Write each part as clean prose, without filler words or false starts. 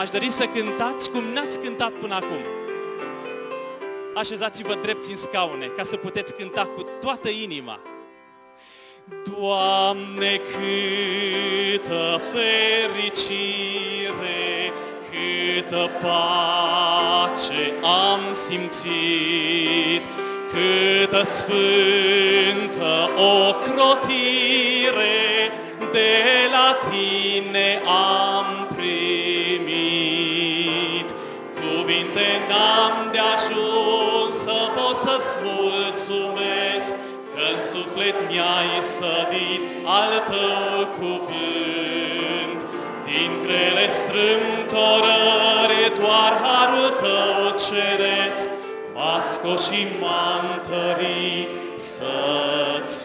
Aș dori să cântați cum n-ați cântat până acum. Așezați-vă drepți în scaune, ca să puteți cânta cu toată inima. Doamne, câtă fericire, câtă pace am simțit, câtă sfântă ocrotire de la Tine am primit. Cuvinte n-am de ajuns să pot să-ți mulțumesc, că-n suflet mi-ai sădit al Tău cuvânt. Din grele strâmtorări doar harul Tău ceresc m-a scos și m-a întărit să-ți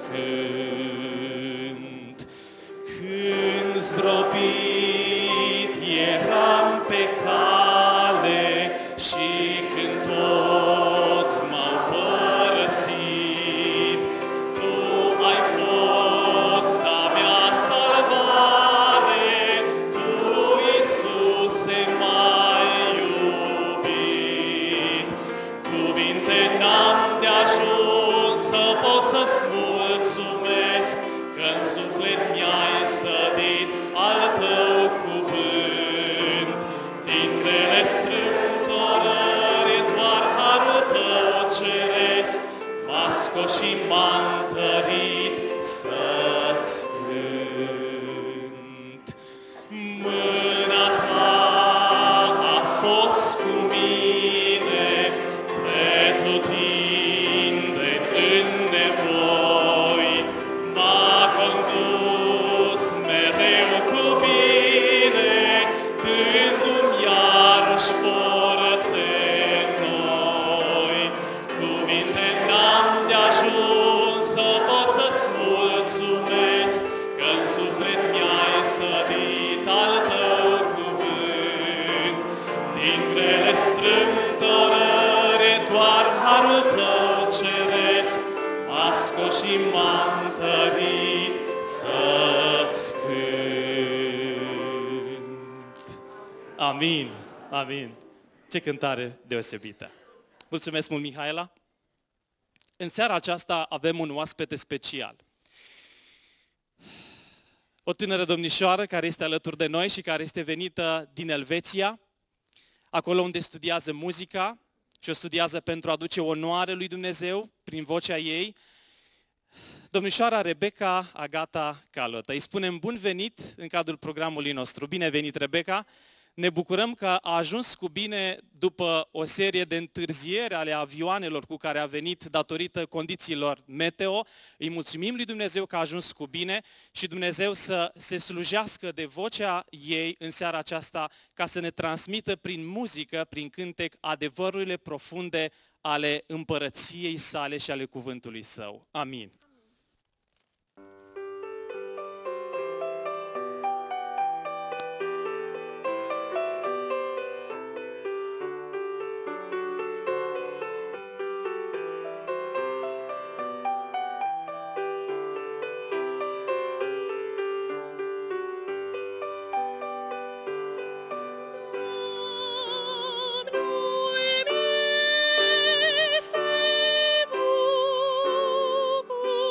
cânt. Când zdrobit eram pe cale și când toți m-au părăsit, Tu ai fost a mea salvare, Tu, Iisuse, m-ai iubit. Cuvinte n-am de ajuns să pot să-ți mulțumesc, că-n suflet mi-ai sădit al Tău cuvânt. Din grele strâmtorări doar harul Tău ceresc m-a scos și m-a întărit să-ți cânt. Mâna Ta a fost cu mine pretutindeni în nevoi, m-a condus mereu cu bine, dându-mi iarăși forțe noi. Cuvinte n-am de ajuns să pot să-ți mulțumesc, că-n suflet mi-ai sădit al Tău cuvânt. Din grele strâmtorări doar harul Tău ceresc m-a scos și m-a întărit să-ți cânt. Amin, amin. Ce cântare deosebită. Mulțumesc mult, Mihaela. În seara aceasta avem un oaspete special. O tânără domnișoară care este alături de noi și care este venită din Elveția, acolo unde studiază muzica și o studiază pentru a aduce onoare lui Dumnezeu prin vocea ei. Domnișoara Rebecca Agata Calotă. Îi spunem bun venit în cadrul programului nostru. Bine venit, Rebecca! Ne bucurăm că a ajuns cu bine după o serie de întârzieri ale avioanelor cu care a venit datorită condițiilor meteo. Îi mulțumim lui Dumnezeu că a ajuns cu bine și Dumnezeu să se slujească de vocea ei în seara aceasta ca să ne transmită prin muzică, prin cântec, adevărurile profunde ale împărăției sale și ale cuvântului său. Amin. Domnul este bucur.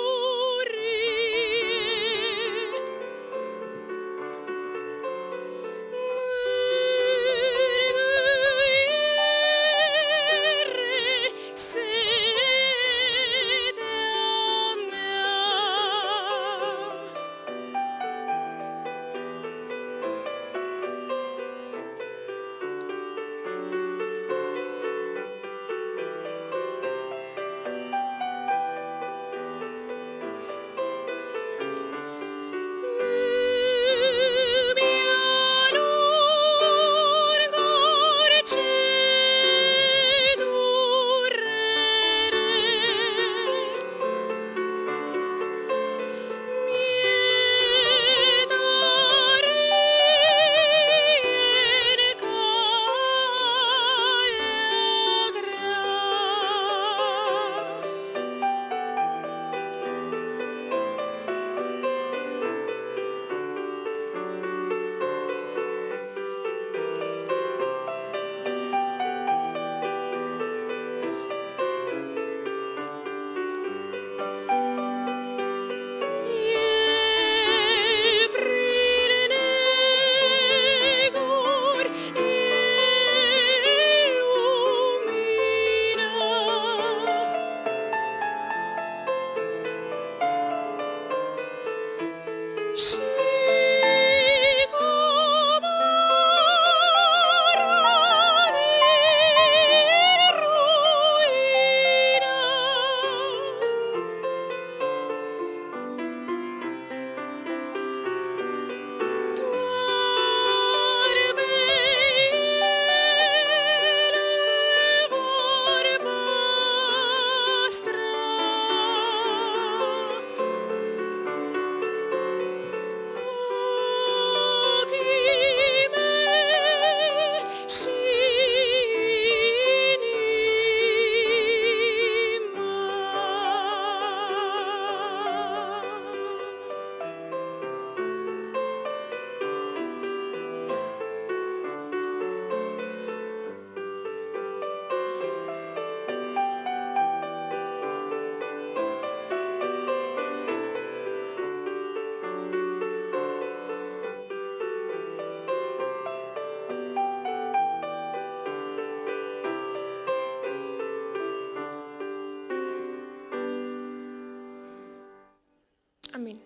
Amin.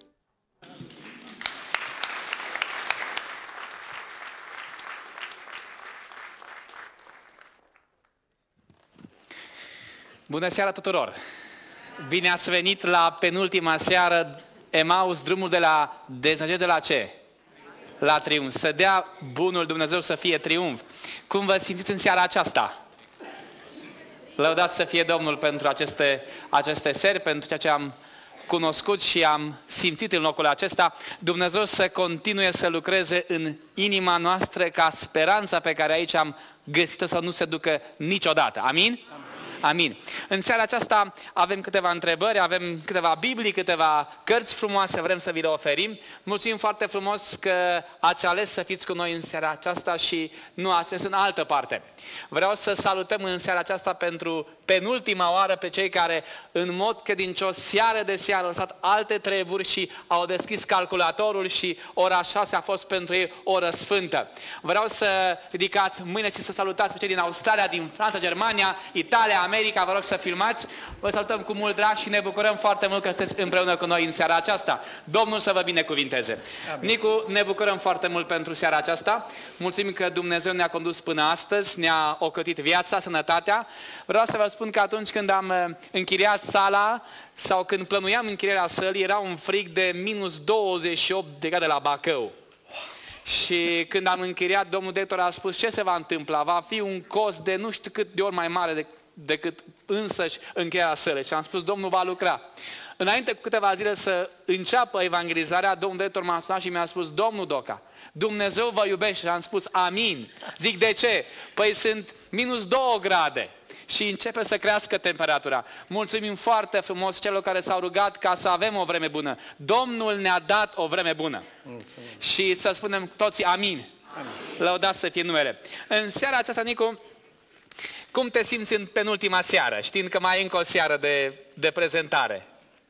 Bună seara tuturor! Bine ați venit la penultima seară Emaus, drumul de la ce? La triumf. Să dea bunul Dumnezeu să fie triumf. Cum vă simțiți în seara aceasta? Lăudați să fie Domnul pentru aceste seri, pentru ceea ce am cunoscut și am simțit în locul acesta. Dumnezeu să continue să lucreze în inima noastră ca speranța pe care aici am găsit-o să nu se ducă niciodată. Amin? Amin. În seara aceasta avem câteva întrebări, avem câteva Biblii, câteva cărți frumoase, vrem să vi le oferim. Mulțumim foarte frumos că ați ales să fiți cu noi în seara aceasta și nu ați mers în altă parte. Vreau să salutăm în seara aceasta pentru penultima oară pe cei care în mod credincios, seară de seară, au lăsat alte treburi și au deschis calculatorul și ora 6 a fost pentru ei oră sfântă. Vreau să ridicați mâine și să salutați pe cei din Australia, din Franța, Germania, Italia, America, vă rog să filmați. Vă salutăm cu mult drag și ne bucurăm foarte mult că sunteți împreună cu noi în seara aceasta. Domnul să vă binecuvinteze. Amin. Nicu, ne bucurăm foarte mult pentru seara aceasta. Mulțumim că Dumnezeu ne-a condus până astăzi, ne-a ocrotit viața, sănătatea. Vreau să vă spun că atunci când am închiriat sala sau când plănuiam închirierea sălii, era un frig de minus 28 de grade la Bacău. Și când am închiriat, domnul director a spus: ce se va întâmpla? Va fi un cost de nu știu cât de ori mai mare decât însăși încheierea sălii. Și am spus: Domnul va lucra. Înainte cu câteva zile să înceapă evangelizarea, domnul director m-a sunat și mi-a spus: domnul Doca, Dumnezeu vă iubește. Și am spus: amin. Zic: de ce? Păi sunt minus 2 grade. Și începe să crească temperatura. Mulțumim foarte frumos celor care s-au rugat ca să avem o vreme bună. Domnul ne-a dat o vreme bună. Mulțumim. Și să spunem cu toții amin. Amin. Lăudați să fie numele. În seara aceasta, Nicu, cum te simți în penultima seară, știind că mai e încă o seară de prezentare?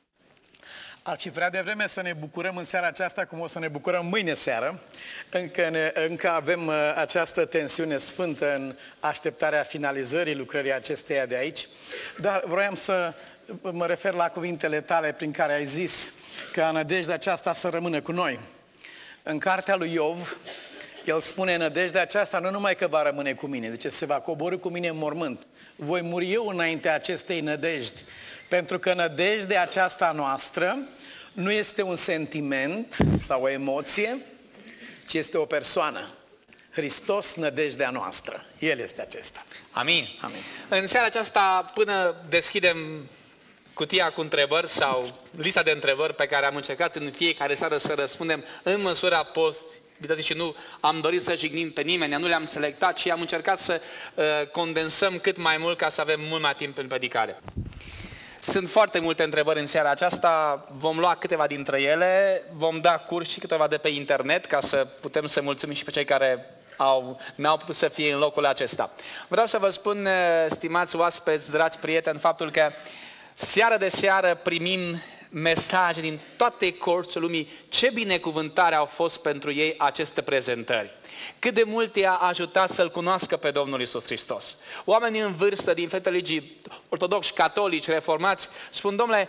Ar fi prea devreme să ne bucurăm în seara aceasta cum o să ne bucurăm mâine seară. Încă avem această tensiune sfântă în așteptarea finalizării lucrării acesteia de aici. Dar vroiam să mă refer la cuvintele tale prin care ai zis că nădejdea aceasta să rămână cu noi. În cartea lui Iov, el spune: nădejdea aceasta nu numai că va rămâne cu mine, deci se va coborî cu mine în mormânt. Voi muri eu înaintea acestei nădejdi. Pentru că nădejdea aceasta noastră nu este un sentiment sau o emoție, ci este o persoană. Hristos, nădejdea noastră. El este acesta. Amin. Amin. În seara aceasta, până deschidem cutia cu întrebări sau lista de întrebări pe care am încercat în fiecare seară să răspundem în măsura posibilității și nu am dorit să jignim pe nimeni, nu le-am selectat și am încercat să condensăm cât mai mult ca să avem mult mai timp în predicare. Sunt foarte multe întrebări în seara aceasta, vom lua câteva dintre ele, vom da curs și câteva de pe internet ca să putem să mulțumim și pe cei care n-au putut să fie în locul acesta. Vreau să vă spun, stimați oaspeți, dragi prieteni, faptul că seară de seară primim mesaje din toate colțurile lumii, ce binecuvântare au fost pentru ei aceste prezentări. Cât de mult i-a ajutat să-L cunoască pe Domnul Iisus Hristos. Oamenii în vârstă din diferite religii, ortodoxi, catolici, reformați, spun: domnule,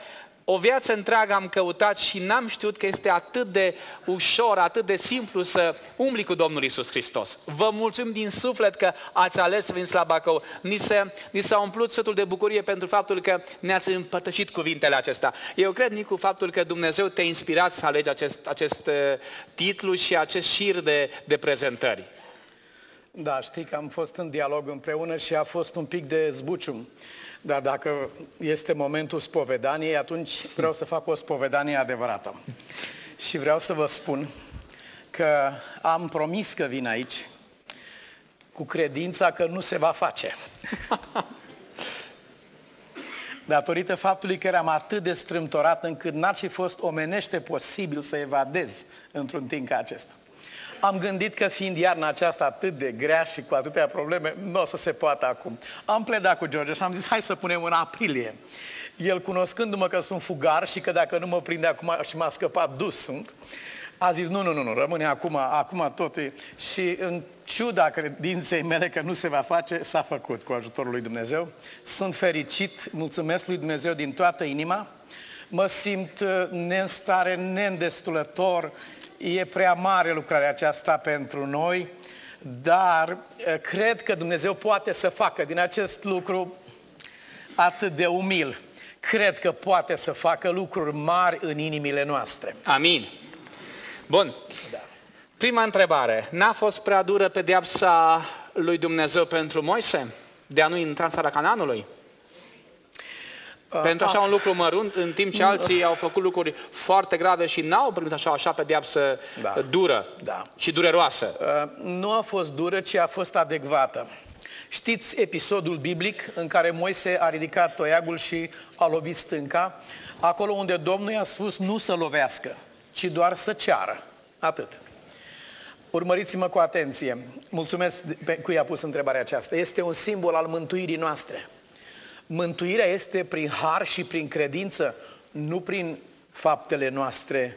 o viață întreagă am căutat și n-am știut că este atât de ușor, atât de simplu să umbli cu Domnul Iisus Hristos. Vă mulțumim din suflet că ați ales să veniți la Bacău. Ni s-a umplut sătul de bucurie pentru faptul că ne-ați împărtășit cuvintele acestea. Eu cred, Nicu, faptul că Dumnezeu te-a inspirat să alegi acest titlu și acest șir de prezentări. Da, știi că am fost în dialog împreună și a fost un pic de zbucium. Dar dacă este momentul spovedaniei, atunci vreau să fac o spovedanie adevărată. Și vreau să vă spun că am promis că vin aici cu credința că nu se va face. Datorită faptului că eram atât de strâmtorat încât n-ar fi fost omenește posibil să evadez într-un timp ca acesta. Am gândit că fiind iarna aceasta atât de grea și cu atâtea probleme, nu o să se poată acum. Am pledat cu George și am zis, hai să punem în aprilie. El, cunoscându-mă că sunt fugar și că dacă nu mă prinde acum și m-a scăpat dus sunt, a zis, nu, rămâne acum totul. Și în ciuda credinței mele că nu se va face, s-a făcut cu ajutorul lui Dumnezeu. Sunt fericit, mulțumesc lui Dumnezeu din toată inima, mă simt neînstare, neîndestulător. E prea mare lucrarea aceasta pentru noi, dar cred că Dumnezeu poate să facă din acest lucru atât de umil. Cred că poate să facă lucruri mari în inimile noastre. Amin. Bun. Da. Prima întrebare. N-a fost prea dură pedeapsa lui Dumnezeu pentru Moise de a nu intra în țara Canaanului? Pentru așa un lucru mărunt, în timp ce alții au făcut lucruri foarte grave și n-au primit așa pedeapsă dură și dureroasă. Nu a fost dură, ci a fost adecvată. Știți episodul biblic în care Moise a ridicat toiagul și a lovit stânca, acolo unde Domnul i-a spus nu să lovească, ci doar să ceară. Atât. Urmăriți-mă cu atenție. Mulțumesc cui a pus întrebarea aceasta. Este un simbol al mântuirii noastre. Mântuirea este prin har și prin credință, nu prin faptele noastre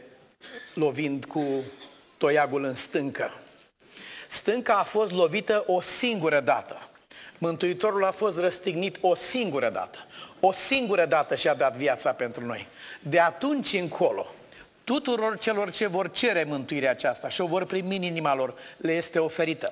lovind cu toiagul în stâncă. Stânca a fost lovită o singură dată. Mântuitorul a fost răstignit o singură dată. O singură dată și-a dat viața pentru noi. De atunci încolo, tuturor celor ce vor cere mântuirea aceasta și o vor primi în inima lor, le este oferită.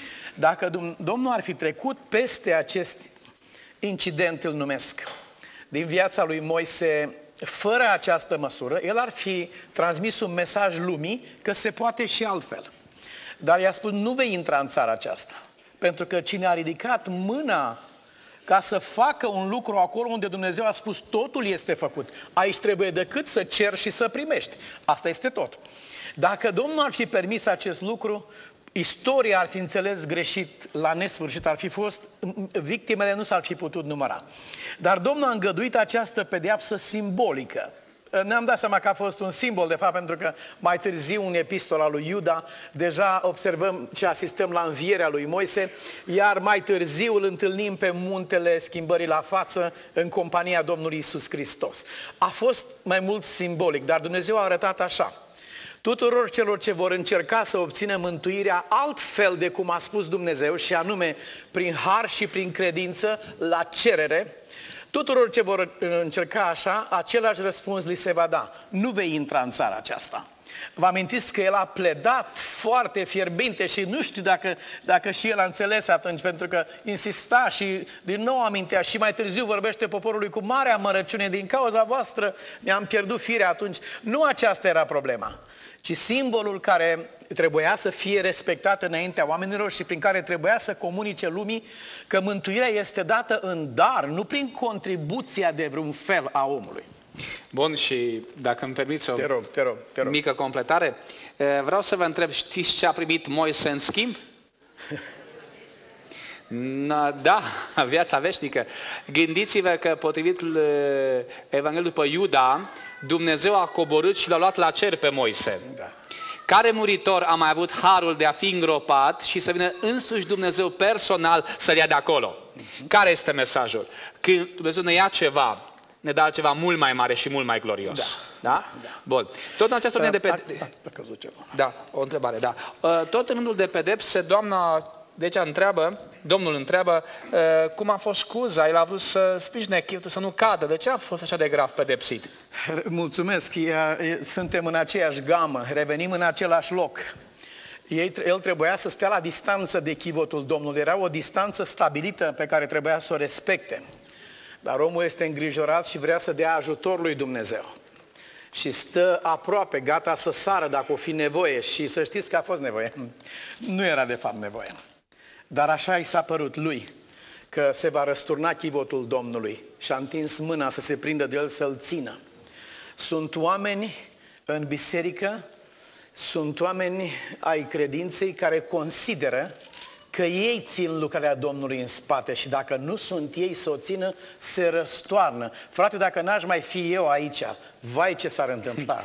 Dacă Domnul ar fi trecut peste acest incident, îl numesc, din viața lui Moise, fără această măsură, el ar fi transmis un mesaj lumii că se poate și altfel. Dar i-a spus, nu vei intra în țara aceasta, pentru că cine a ridicat mâna ca să facă un lucru acolo unde Dumnezeu a spus totul este făcut, aici trebuie decât să ceri și să primești. Asta este tot. Dacă Domnul ar fi permis acest lucru, istoria ar fi înțeles greșit la nesfârșit, ar fi fost, victimele nu s-ar fi putut număra. Dar Domnul a îngăduit această pedeapsă simbolică. Ne-am dat seama că a fost un simbol, de fapt, pentru că mai târziu în epistola lui Iuda deja observăm și asistăm la învierea lui Moise, iar mai târziu îl întâlnim pe muntele schimbării la față în compania Domnului Iisus Hristos. A fost mai mult simbolic, dar Dumnezeu a arătat așa. Tuturor celor ce vor încerca să obțină mântuirea altfel de cum a spus Dumnezeu, și anume prin har și prin credință, la cerere, tuturor ce vor încerca așa, același răspuns li se va da. Nu vei intra în țara aceasta. Vă amintiți că el a pledat foarte fierbinte și nu știu dacă și el a înțeles atunci, pentru că insista și din nou amintea și mai târziu vorbește poporului cu mare amărăciune, din cauza voastră mi-am pierdut firea atunci. Nu aceasta era problema, ci simbolul care trebuia să fie respectat înaintea oamenilor și prin care trebuia să comunice lumii că mântuirea este dată în dar, nu prin contribuția de vreun fel a omului. Bun, și dacă îmi permiți o te rog. mică completare, vreau să vă întreb, știți ce a primit Moise în schimb? Da, viața veșnică. Gândiți-vă că potrivit Evangheliului după Iuda, Dumnezeu a coborât și l-a luat la cer pe Moise. Da. Care muritor a mai avut harul de a fi îngropat și să vină însuși Dumnezeu personal să-l ia de acolo? Care este mesajul? Când Dumnezeu ne ia ceva, ne dă ceva mult mai mare și mult mai glorios. Da? Bun. Tot în această ordine de pedepse... A căzut ceva. Da, o întrebare, da. Tot în rândul de pedepse, doamna Deci Domnul întreabă cum a fost scuza, el a vrut să sprijine Echiptul să nu cadă, de ce a fost așa de grav pedepsit? Mulțumesc, suntem în aceeași gamă, revenim în același loc. El trebuia să stea la distanță de chivotul Domnului, era o distanță stabilită pe care trebuia să o respecte. Dar omul este îngrijorat și vrea să dea ajutor lui Dumnezeu. Și stă aproape, gata să sară dacă o fi nevoie. Și să știți că a fost nevoie. Nu era de fapt nevoie. Dar așa i s-a părut lui, că se va răsturna chivotul Domnului. Și a întins mâna să se prindă de el să-l țină. Sunt oameni în biserică, sunt oameni ai credinței care consideră că ei țin lucrarea Domnului în spate și dacă nu sunt ei să o țină, se răstoarnă. Frate, dacă n-aș mai fi eu aici, vai ce s-ar întâmpla.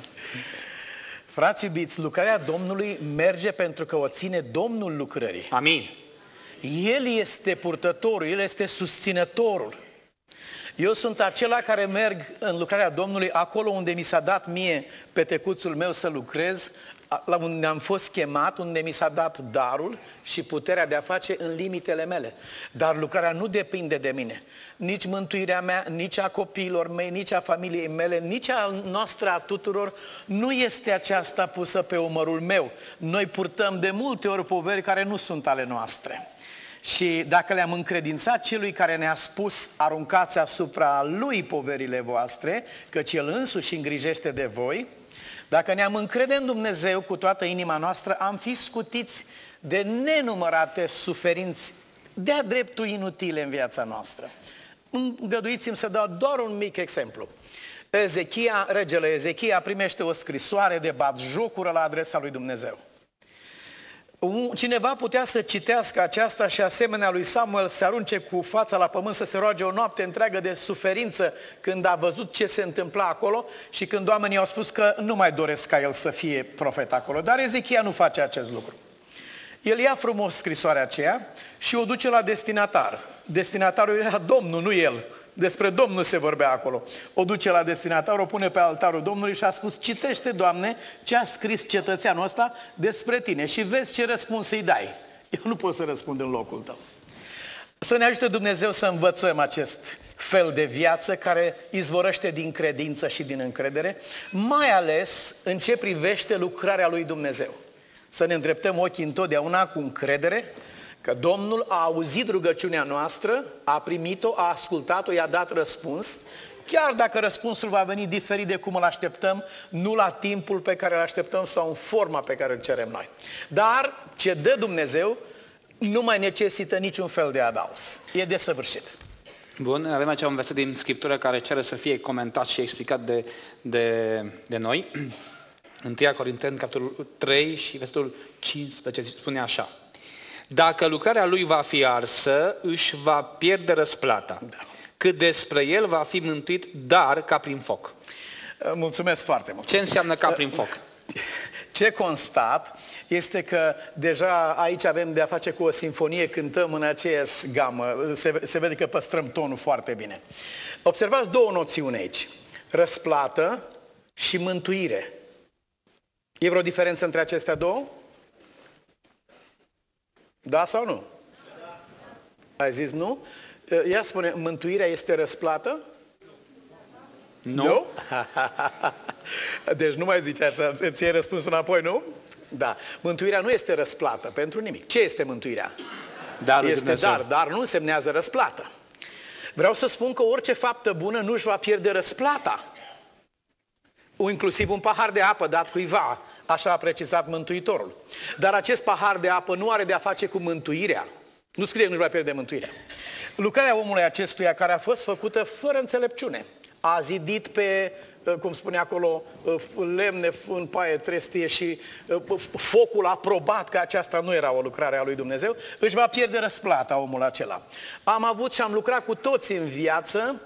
Frați iubiți, lucrarea Domnului merge pentru că o ține Domnul lucrării. Amin. El este purtătorul, El este susținătorul. Eu sunt acela care merg în lucrarea Domnului acolo unde mi s-a dat mie pe tecuțul meu să lucrez, la unde am fost chemat, unde mi s-a dat darul și puterea de a face în limitele mele. Dar lucrarea nu depinde de mine. Nici mântuirea mea, nici a copiilor mei, nici a familiei mele, nici a noastră a tuturor, nu este aceasta pusă pe umărul meu. Noi purtăm de multe ori poveri care nu sunt ale noastre. Și dacă le-am încredințat celui care ne-a spus, aruncați asupra lui poverile voastre, căci el însuși îngrijește de voi, dacă ne-am încrede în Dumnezeu cu toată inima noastră, am fi scutiți de nenumărate suferinți de-a dreptul inutile în viața noastră. Îngăduiți-mi să dau doar un mic exemplu. Regele Ezechia primește o scrisoare de batjocură la adresa lui Dumnezeu. Cineva putea să citească aceasta și asemenea lui Samuel se arunce cu fața la pământ să se roage o noapte întreagă de suferință când a văzut ce se întâmpla acolo și când oamenii au spus că nu mai doresc ca el să fie profet acolo. Dar Ezechia nu face acest lucru. El ia frumos scrisoarea aceea și o duce la destinatar. Destinatarul era Domnul, nu el. Despre Domnul se vorbea acolo. O duce la destinatar, o pune pe altarul Domnului și a spus: citește, Doamne, ce a scris cetățeanul ăsta despre tine și vezi ce răspuns îi dai. Eu nu pot să răspund în locul tău. Să ne ajute Dumnezeu să învățăm acest fel de viață care izvorăște din credință și din încredere, mai ales în ce privește lucrarea lui Dumnezeu. Să ne îndreptăm ochii întotdeauna cu încredere că Domnul a auzit rugăciunea noastră, a primit-o, a ascultat-o, i-a dat răspuns, chiar dacă răspunsul va veni diferit de cum îl așteptăm, nu la timpul pe care îl așteptăm sau în forma pe care îl cerem noi. Dar ce dă Dumnezeu nu mai necesită niciun fel de adaos. E desăvârșit. Bun, avem aici un verset din Scriptură care cere să fie comentat și explicat de noi. 1 Corinteni, capitolul 3 și versetul 15 spune așa: dacă lucrarea lui va fi arsă, își va pierde răsplata. Da. Cât despre el va fi mântuit, dar ca prin foc. Mulțumesc foarte mult. Ce înseamnă ca prin foc? Ce constat este că deja aici avem de a face cu o sinfonie, cântăm în aceeași gamă, se vede că păstrăm tonul foarte bine. Observați două noțiuni aici: răsplată și mântuire. E vreo diferență între acestea două? Da sau nu? Da. Ai zis nu? Ea spune, mântuirea este răsplată? Nu. Nu? Deci nu mai zici așa, îți iei răspunsul înapoi, nu? Da. Mântuirea nu este răsplată pentru nimic. Ce este mântuirea? Darul este Dumnezeu. dar nu însemnează răsplată. Vreau să spun că orice faptă bună nu își va pierde răsplata. Inclusiv un pahar de apă dat cuiva, așa a precizat Mântuitorul. Dar acest pahar de apă nu are de a face cu mântuirea. Nu scrie că nu-și va pierde mântuirea. Lucrarea omului acestuia, care a fost făcută fără înțelepciune, a zidit pe, cum spune acolo, lemne în paie trestie și focul a probat că aceasta nu era o lucrare a lui Dumnezeu, își va pierde răsplata omul acela. Am avut și am lucrat cu toți în viață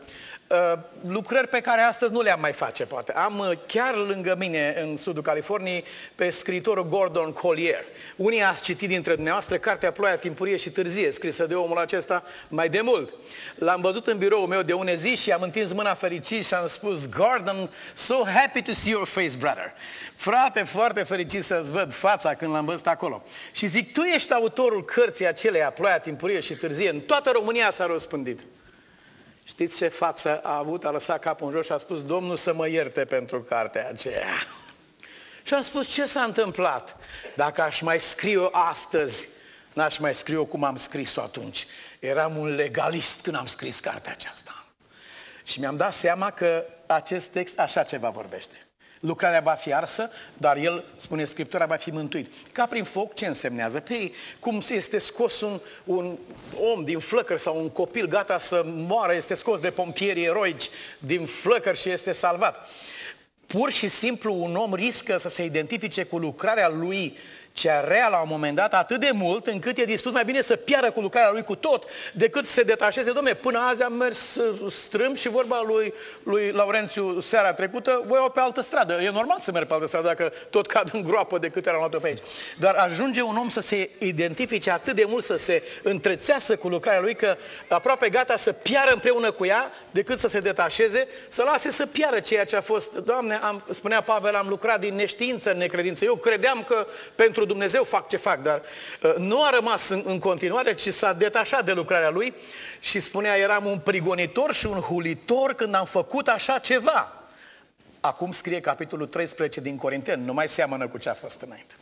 lucrări pe care astăzi nu le-am mai face, poate. Am chiar lângă mine, în sudul Californiei, pe scriitorul Gordon Collier. Unii ați citit dintre dumneavoastră cartea Ploaia timpurie și târzie, scrisă de omul acesta mai de mult. L-am văzut în biroul meu de une zi și am întins mâna fericit și am spus: Gordon, so happy to see your face, brother. Frate, foarte fericit să-ți văd fața când l-am văzut acolo. Și zic, tu ești autorul cărții aceleia, Ploaia timpurie și târzie, în toată România s-a răspândit. Știți ce față a avut? A lăsat capul în jos și a spus: Domnul să mă ierte pentru cartea aceea. Și am spus: ce s-a întâmplat? Dacă aș mai scrie-o astăzi, n-aș mai scrie-o cum am scris-o atunci. Eram un legalist când am scris cartea aceasta. Și mi-am dat seama că acest text așa ceva vorbește. Lucrarea va fi arsă, dar el, spune Scriptura, va fi mântuit. Ca prin foc, ce însemnează? Pe cum este scos un om din flăcări sau un copil gata să moară, este scos de pompierii eroici din flăcări și este salvat. Pur și simplu un om riscă să se identifice cu lucrarea lui cea rea la un moment dat atât de mult încât e dispus mai bine să piară cu lucrarea lui cu tot decât să se detașeze. Dom'le, până azi am mers strâmb și vorba lui Laurențiu seara trecută, voi iau pe altă stradă. E normal să merg pe altă stradă dacă tot cad în groapă de câte am luat-o pe aici. Dar ajunge un om să se identifice atât de mult, să se întrețeasă cu lucrarea lui, că aproape gata să piară împreună cu ea decât să se detașeze, să lase să piară ceea ce a fost. Doamne, spunea Pavel, am lucrat din neștiință în necredință. Eu credeam că pentru Dumnezeu fac ce fac, dar nu a rămas în continuare, ci s-a detașat de lucrarea lui și spunea: eram un prigonitor și un hulitor când am făcut așa ceva. Acum scrie capitolul 13 din Corinteni, nu mai seamănă cu ce a fost înainte.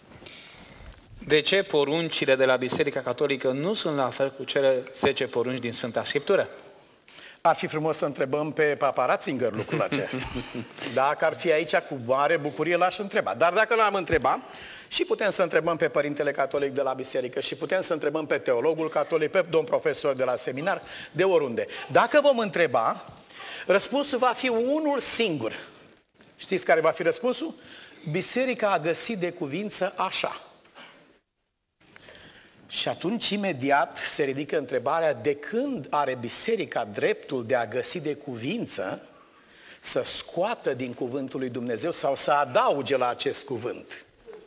De ce poruncile de la Biserica Catolică nu sunt la fel cu cele 10 porunci din Sfânta Scriptură? Ar fi frumos să întrebăm pe Papa Ratzinger lucrul acesta. Dacă ar fi aici, cu mare bucurie l-aș întreba. Dar dacă l-am întrebat, și putem să întrebăm pe Părintele Catolic de la Biserică, și putem să întrebăm pe teologul catolic, pe domn profesor de la seminar, de oriunde. Dacă vom întreba, răspunsul va fi unul singur. Știți care va fi răspunsul? Biserica a găsit de cuvință așa. Și atunci imediat se ridică întrebarea: de când are Biserica dreptul de a găsi de cuvință să scoată din cuvântul lui Dumnezeu sau să adauge la acest cuvânt?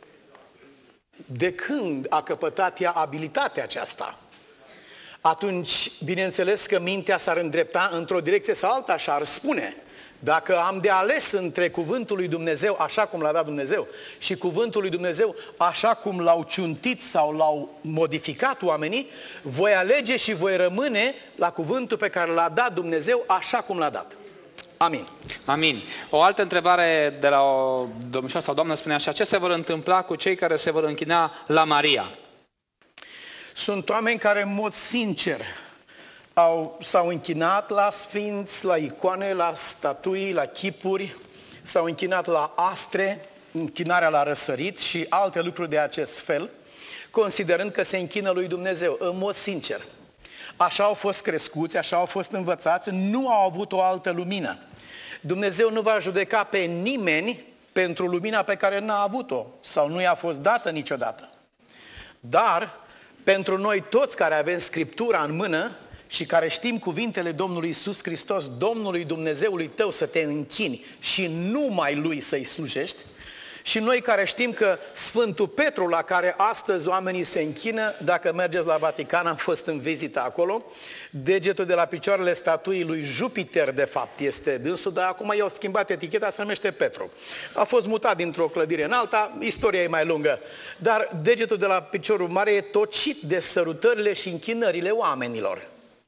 De când a căpătat ea abilitatea aceasta? Atunci, bineînțeles că mintea s-ar îndrepta într-o direcție sau alta și ar spune: dacă am de ales între cuvântul lui Dumnezeu așa cum l-a dat Dumnezeu și cuvântul lui Dumnezeu așa cum l-au ciuntit sau l-au modificat oamenii, voi alege și voi rămâne la cuvântul pe care l-a dat Dumnezeu așa cum l-a dat. Amin. Amin. O altă întrebare de la o domnișoară sau doamnă spune așa: ce se vor întâmpla cu cei care se vor închina la Maria? Sunt oameni care în mod sincer s-au închinat la sfinți, la icoane, la statui, la chipuri, s-au închinat la astre, închinarea la răsărit și alte lucruri de acest fel, considerând că se închină lui Dumnezeu, în mod sincer. Așa au fost crescuți, așa au fost învățați, nu au avut o altă lumină. Dumnezeu nu va judeca pe nimeni pentru lumina pe care n-a avut-o sau nu i-a fost dată niciodată. Dar pentru noi toți care avem Scriptura în mână și care știm cuvintele Domnului Iisus Hristos, Domnului Dumnezeului tău să te închini și numai Lui să-i slujești, și noi care știm că Sfântul Petru, la care astăzi oamenii se închină, dacă mergeți la Vatican, am fost în vizită acolo, degetul de la picioarele statuii lui Jupiter, de fapt, este dânsul, dar acum i-au schimbat eticheta, se numește Petru. A fost mutat dintr-o clădire în alta, istoria e mai lungă, dar degetul de la piciorul mare e tocit de sărutările și închinările oamenilor.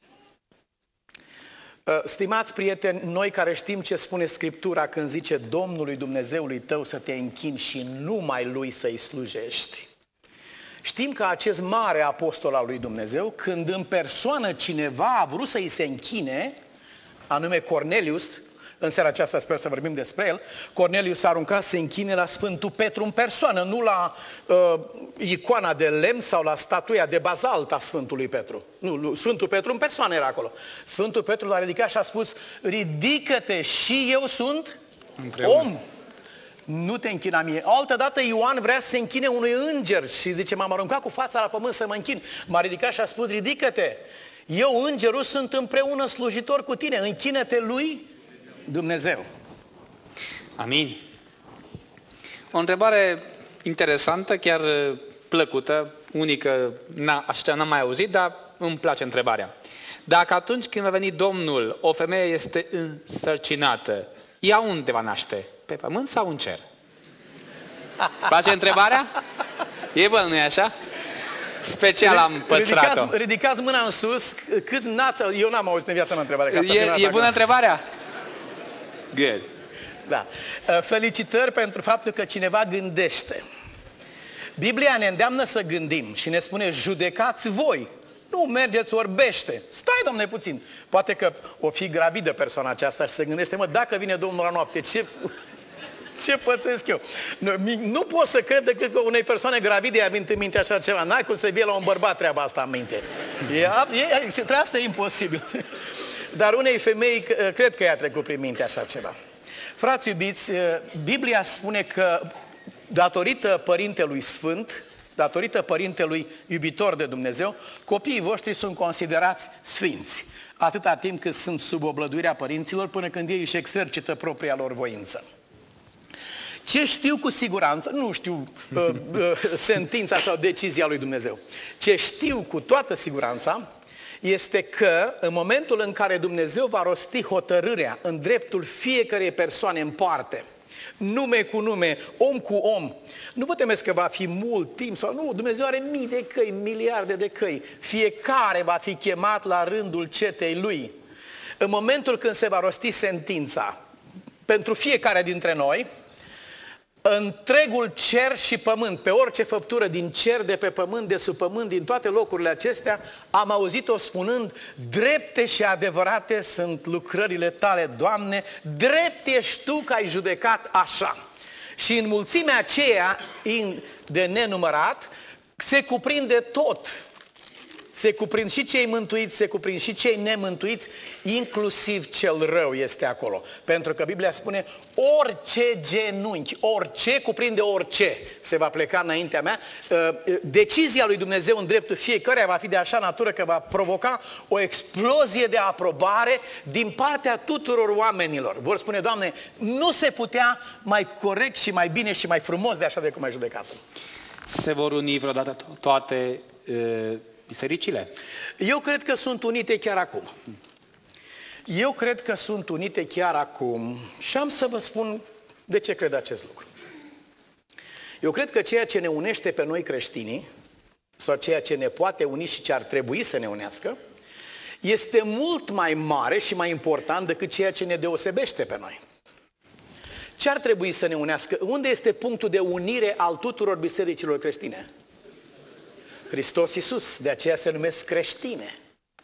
Stimați prieteni, noi care știm ce spune Scriptura când zice Domnului Dumnezeului tău să te închini și numai Lui să-i slujești, știm că acest mare apostol al lui Dumnezeu, când în persoană cineva a vrut să-i se închine, anume Cornelius, în seara aceasta sper să vorbim despre el, Cornelius s-a aruncat să se închine la Sfântul Petru în persoană, nu la icoana de lemn sau la statuia de bazalt a Sfântului Petru. Nu, Sfântul Petru în persoană era acolo. Sfântul Petru l-a ridicat și a spus: ridică-te și eu sunt împreună. Om. Nu te închina mie. Altă dată Ioan vrea să se închine unui înger și zice: m-am aruncat cu fața la pământ să mă închin. M-a ridicat și a spus: ridică-te. Eu, îngerul, sunt împreună slujitor cu tine. Închină-te lui Dumnezeu. Amin. O întrebare interesantă, chiar plăcută, unică, așa n-am mai auzit, dar îmi place întrebarea. Dacă atunci când va veni Domnul, o femeie este însărcinată, ea unde va naște? Pe pământ sau în cer? Place întrebarea? E bună, nu-i așa? Special am păstrat-o. Ridicați mâna în sus, câți n-ați... Eu n-am auzit în viața mea întrebarea. E bună întrebarea? Good. Da. Felicitări pentru faptul că cineva gândește. Biblia ne îndeamnă să gândim și ne spune, judecați voi. Nu mergeți orbește. Stai, Doamne, puțin. Poate că o fi gravidă persoana aceasta și se gândește, mă, dacă vine Domnul la noapte, ce pățesc eu? Nu pot să cred decât că unei persoane gravide i-a venit în minte așa ceva. N-ai cum să vie la un bărbat treaba asta în minte. Asta e imposibil. Dar unei femei, cred că i-a trecut prin minte așa ceva. Frați iubiți, Biblia spune că datorită Părintelui Sfânt, datorită Părintelui iubitor de Dumnezeu, copiii voștri sunt considerați sfinți, atâta timp cât sunt sub oblăduirea părinților, până când ei își exercită propria lor voință. Ce știu cu siguranță, nu știu sentința sau decizia lui Dumnezeu, ce știu cu toată siguranța, este că în momentul în care Dumnezeu va rosti hotărârea în dreptul fiecărei persoane în parte, nume cu nume, om cu om, nu vă temeți că va fi mult timp sau nu, Dumnezeu are mii de căi, miliarde de căi, fiecare va fi chemat la rândul cetei lui. În momentul când se va rosti sentința pentru fiecare dintre noi, întregul cer și pământ, pe orice făptură din cer, de pe pământ, de sub pământ, din toate locurile acestea, am auzit-o spunând, drepte și adevărate sunt lucrările tale, Doamne, drept ești tu că ai judecat așa. Și în mulțimea aceea de nenumărat se cuprinde tot. Se cuprind și cei mântuiți, se cuprind și cei nemântuiți, inclusiv cel rău este acolo. Pentru că Biblia spune, orice genunchi, orice cuprinde orice, se va pleca înaintea mea. Decizia lui Dumnezeu în dreptul fiecăruia va fi de așa natură că va provoca o explozie de aprobare din partea tuturor oamenilor. Vor spune, Doamne, nu se putea mai corect și mai bine și mai frumos de așa de cum ai judecat-o. Se vor uni vreodată toate bisericile? Eu cred că sunt unite chiar acum. Eu cred că sunt unite chiar acum și am să vă spun de ce cred acest lucru. Eu cred că ceea ce ne unește pe noi creștinii, sau ceea ce ne poate uni și ce ar trebui să ne unească, este mult mai mare și mai important decât ceea ce ne deosebește pe noi. Ce ar trebui să ne unească? Unde este punctul de unire al tuturor bisericilor creștine? Hristos Iisus, de aceea se numesc creștine.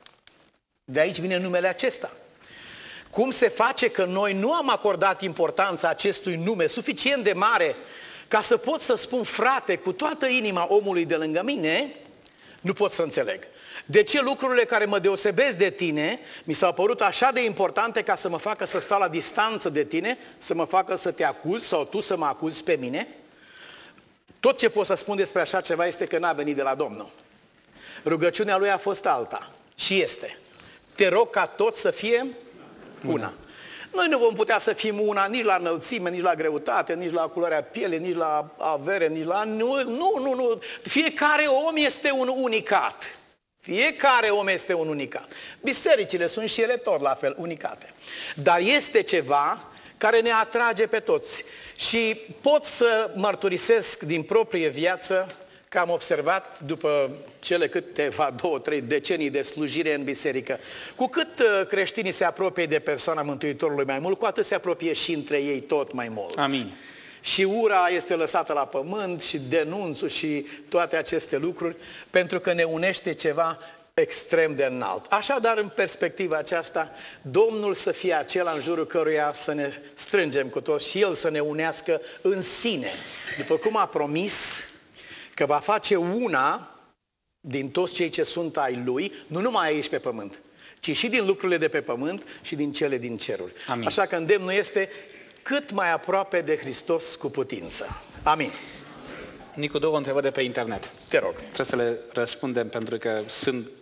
De aici vine numele acesta. Cum se face că noi nu am acordat importanța acestui nume suficient de mare ca să pot să spun, frate, cu toată inima omului de lângă mine, nu pot să înțeleg. De ce lucrurile care mă deosebesc de tine mi s-au părut așa de importante ca să mă facă să stau la distanță de tine, să mă facă să te acuz sau tu să mă acuzi pe mine? Tot ce pot să spun despre așa ceva este că n-a venit de la Domnul. Rugăciunea lui a fost alta și este. Te rog ca toți să fie una. Noi nu vom putea să fim una nici la înălțime, nici la greutate, nici la culoarea pielei, nici la avere, nici la... Nu. Fiecare om este un unicat. Fiecare om este un unicat. Bisericile sunt și ele tot la fel unicate. Dar este ceva care ne atrage pe toți. Și pot să mărturisesc din proprie viață că am observat după cele câteva 2-3 decenii de slujire în biserică, cu cât creștinii se apropie de persoana Mântuitorului mai mult, cu atât se apropie și între ei tot mai mult. Amin. Și ura este lăsată la pământ și denunțul și toate aceste lucruri, pentru că ne unește ceva extrem de înalt. Așadar, în perspectiva aceasta, Domnul să fie acela în jurul căruia să ne strângem cu toți și El să ne unească în sine. După cum a promis că va face una din toți cei ce sunt ai Lui, nu numai aici pe pământ, ci și din lucrurile de pe pământ și din cele din ceruri. Amin. Așa că îndemnul este cât mai aproape de Hristos cu putință. Amin. Nicu, două întrebări de pe internet. Te rog. Trebuie să le răspundem pentru că sunt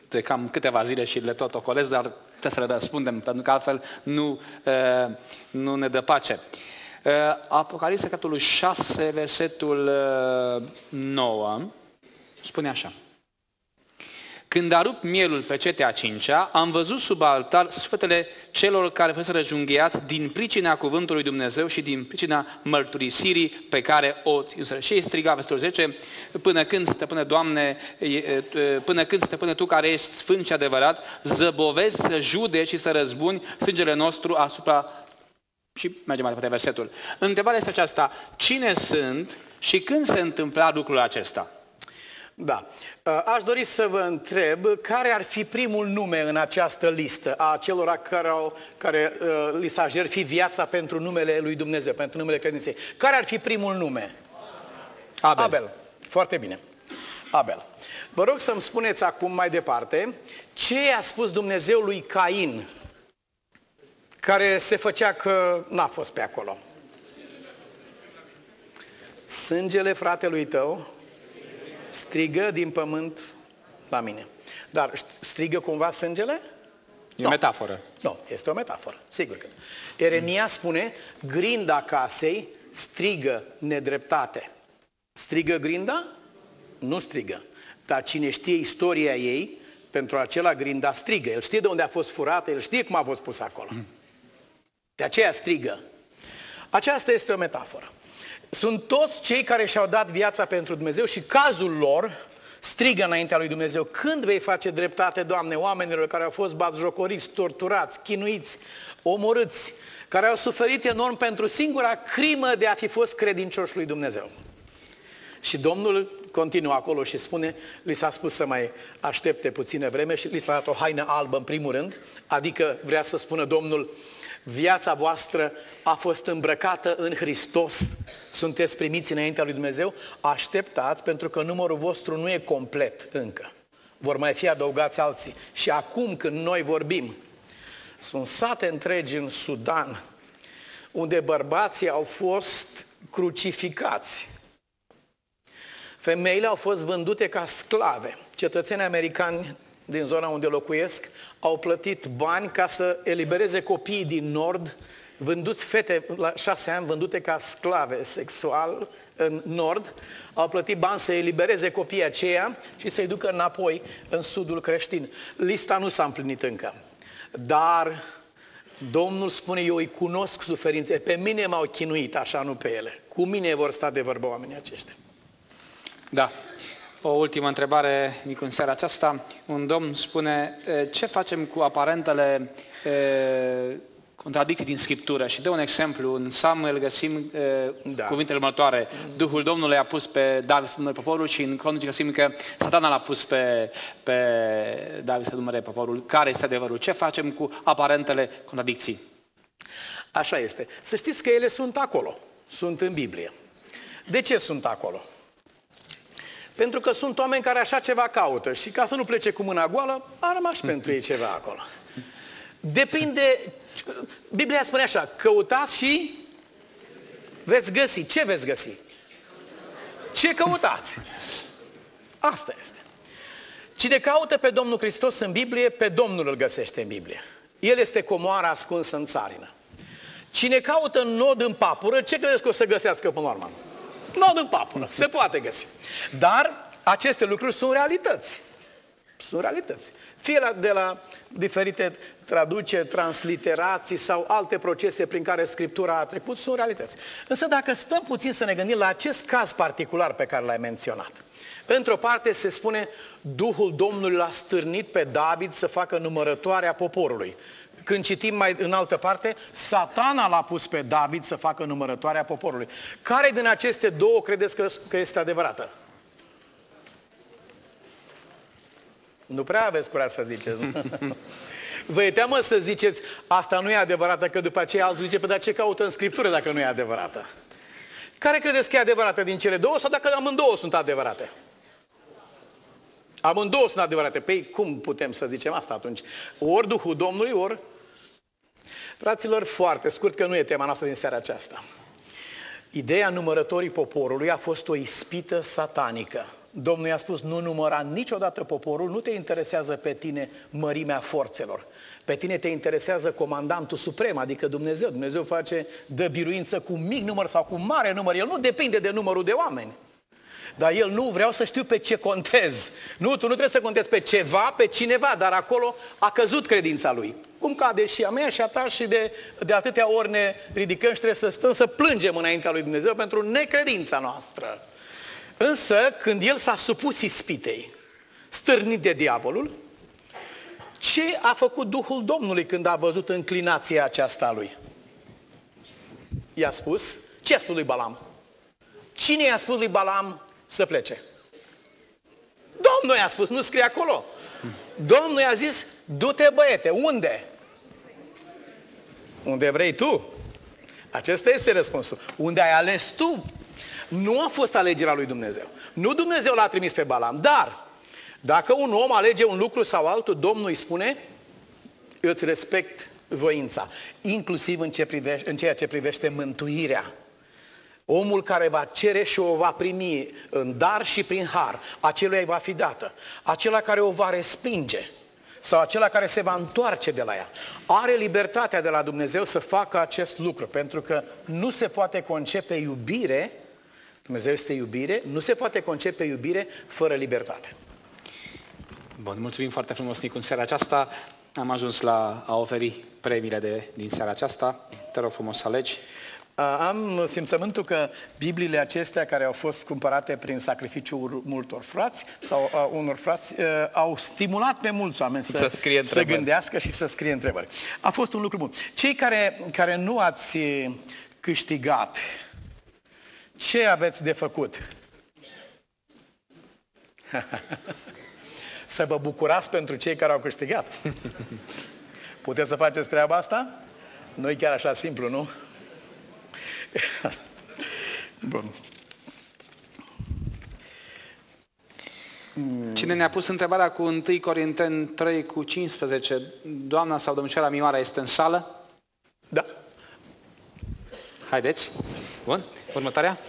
de cam câteva zile și le tot ocolesc, dar trebuie să le răspundem, pentru că altfel nu ne dă pace. Apocalipsa, capitolul 6, versetul 9, spune așa. Când a rupt mielul pe cetea a cincea, am văzut sub altar sufletele celor care fuseseră junghiați din pricina cuvântului Dumnezeu și din pricina mărturisirii pe care o ținuseră. Și ei striga, versetul 10, până când, stăpâne Doamne, până când, stăpâne Tu care ești sfânt și adevărat, zăbovezi să judeci și să răzbuni sângele nostru asupra... Și mergem mai departe versetul. Întrebarea este aceasta, cine sunt și când se întâmpla lucrul acesta? Da. Aș dori să vă întreb care ar fi primul nume în această listă a celor care li s-a jertfit viața pentru numele lui Dumnezeu, pentru numele credinței. Care ar fi primul nume? Abel. Abel. Foarte bine. Abel. Vă rog să-mi spuneți acum mai departe ce a spus Dumnezeu lui Cain, care se făcea că n-a fost pe acolo. Sângele fratelui tău strigă din pământ la mine. Dar strigă cumva sângele? E o metaforă. Nu, este o metaforă, sigur că. Ieremia spune, grinda casei strigă nedreptate. Strigă grinda? Nu strigă. Dar cine știe istoria ei, pentru acela grinda strigă. El știe de unde a fost furată, el știe cum a fost pus acolo. De aceea strigă. Aceasta este o metaforă. Sunt toți cei care și-au dat viața pentru Dumnezeu și cazul lor strigă înaintea lui Dumnezeu. Când vei face dreptate, Doamne, oamenilor care au fost batjocoriți, torturați, chinuiți, omorâți, care au suferit enorm pentru singura crimă de a fi fost credincioși lui Dumnezeu? Și Domnul continuă acolo și spune, li s-a spus să mai aștepte puțină vreme și li s-a dat o haină albă în primul rând, adică vrea să spună Domnul, viața voastră a fost îmbrăcată în Hristos, sunteți primiți înaintea lui Dumnezeu, așteptați pentru că numărul vostru nu e complet încă. Vor mai fi adăugați alții. Și acum când noi vorbim, sunt sate întregi în Sudan, unde bărbații au fost crucificați. Femeile au fost vândute ca sclave. Cetățenii americani din zona unde locuiesc au plătit bani ca să elibereze copiii din Nord, vânduți fete la 6 ani, vândute ca sclave sexual în Nord, au plătit bani să elibereze copiii aceia și să-i ducă înapoi în Sudul creștin. Lista nu s-a împlinit încă, dar Domnul spune, eu îi cunosc suferințe, pe mine m-au chinuit, așa nu pe ele. Cu mine vor sta de vorbă oamenii aceștia. Da. O ultimă întrebare, Nicu, în seara aceasta. Un domn spune, ce facem cu aparentele contradicții din Scriptură? Și dă un exemplu. În Samuel găsim cuvintele următoare. Duhul Domnului a pus pe David să numere poporul și în Cronici găsim că Satana l-a pus pe David să numere poporul. Care este adevărul? Ce facem cu aparentele contradicții? Așa este. Să știți că ele sunt acolo. Sunt în Biblie. De ce sunt acolo? Pentru că sunt oameni care așa ceva caută și ca să nu plece cu mâna goală, a rămas pentru ei ceva acolo. Depinde, Biblia spune așa, căutați și veți găsi. Ce veți găsi? Ce căutați? Asta este. Cine caută pe Domnul Hristos în Biblie, pe Domnul îl găsește în Biblie. El este comoara ascunsă în țarină. Cine caută nod în papură, ce credeți că o să găsească până la urmă? Nod în papură, se poate găsi. Dar aceste lucruri sunt realități. Sunt realități. Fie de la diferite traduceri, transliterații sau alte procese prin care Scriptura a trecut, sunt realități. Însă dacă stăm puțin să ne gândim la acest caz particular pe care l-ai menționat, într-o parte se spune, Duhul Domnului l-a stârnit pe David să facă numărătoarea poporului. Când citim mai în altă parte, Satana l-a pus pe David să facă numărătoarea poporului. Care din aceste două credeți că este adevărată? Nu prea aveți curaj să ziceți. Vă e teamă să ziceți, asta nu e adevărată, că după aceea altul zice, dar ce caută în Scriptură dacă nu e adevărată? Care credeți că e adevărată din cele două sau dacă amândouă sunt adevărate? Amândouă sunt adevărate. Păi cum putem să zicem asta atunci? Ori Duhul Domnului, ori... Fraților, foarte scurt, că nu e tema noastră din seara aceasta. Ideea numărătorii poporului a fost o ispită satanică. Domnul i-a spus, nu număra niciodată poporul, nu te interesează pe tine mărimea forțelor. Pe tine te interesează comandantul suprem, adică Dumnezeu. Dumnezeu dă biruință cu mic număr sau cu mare număr. El nu depinde de numărul de oameni. Dar el nu, vreau să știu pe ce contez. Nu, tu nu trebuie să contezi pe ceva, pe cineva, dar acolo a căzut credința lui. Cum cade și a mea și a ta și de atâtea ori ne ridicăm și trebuie să stăm să plângem înaintea lui Dumnezeu pentru necredința noastră. Însă, când el s-a supus ispitei, stârnit de diavolul, ce a făcut Duhul Domnului când a văzut înclinația aceasta a lui? I-a spus, ce a spus lui Balam? Cine i-a spus lui Balam să plece? Domnul i-a spus, nu scrie acolo. Domnul i-a zis, du-te băiete, unde? Unde vrei tu? Acesta este răspunsul. Unde ai ales tu? Nu a fost alegerea lui Dumnezeu. Nu Dumnezeu l-a trimis pe Balam, dar dacă un om alege un lucru sau altul, Domnul îi spune, îți respect voința, inclusiv în ceea ce privește mântuirea. Omul care va cere și o va primi în dar și prin har, acelui îi va fi dată. Acela care o va respinge sau acela care se va întoarce de la ea, are libertatea de la Dumnezeu să facă acest lucru, pentru că nu se poate concepe iubire, Dumnezeu este iubire, nu se poate concepe iubire fără libertate. Bun, mulțumim foarte frumos, Nicu, în seara aceasta. Am ajuns la a oferi premiile din seara aceasta. Te rog frumos să alegi. Am simțământul că Bibliile acestea care au fost cumpărate prin sacrificiul multor frați sau unor frați au stimulat pe mulți oameni să gândească și să scrie întrebări. A fost un lucru bun. Cei care nu ați câștigat, ce aveți de făcut? Să vă bucurați pentru cei care au câștigat. Puteți să faceți treaba asta? Nu e chiar așa simplu, nu? Bun. Cine ne-a pus întrebarea cu 1 Corinteni 3 cu 15, doamna sau domnișoara Mioara este în sală? Da. Haideți. Bun. Următoarea.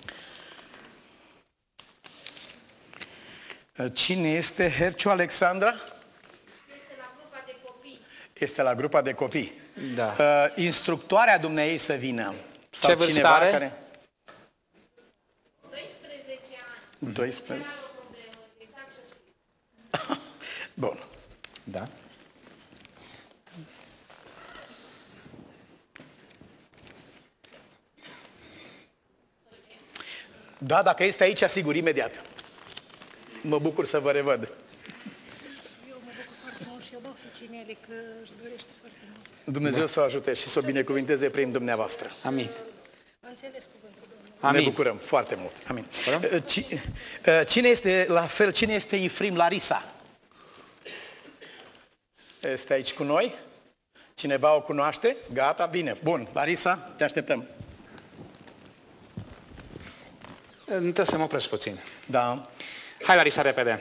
Cine este Herciu Alexandra? Este la grupa de copii. Este la grupa de copii. Da. Instructoarea dumneei să vină. Sau ce vârstă cineva are? Care... 12 ani. 12. Are o problemă, exact ce spui. Bun. Da. Da, dacă este aici, asigur, imediat. Mă bucur să vă revăd. Eu mă bucur foarte mult și eu dau ficinele că își dorește foarte mult. Dumnezeu să o ajute și să o binecuvinteze prin dumneavoastră. Amin. Am înțeles cuvântul Domnului. Amin. Ne bucurăm foarte mult. Amin. Cine este, la fel, cine este Ifrim Larisa? Este aici cu noi? Cineva o cunoaște? Gata, bine. Bun, Larisa, te așteptăm. Trebuie să mă opresc puțin. Da. Hai, Larisa, repede.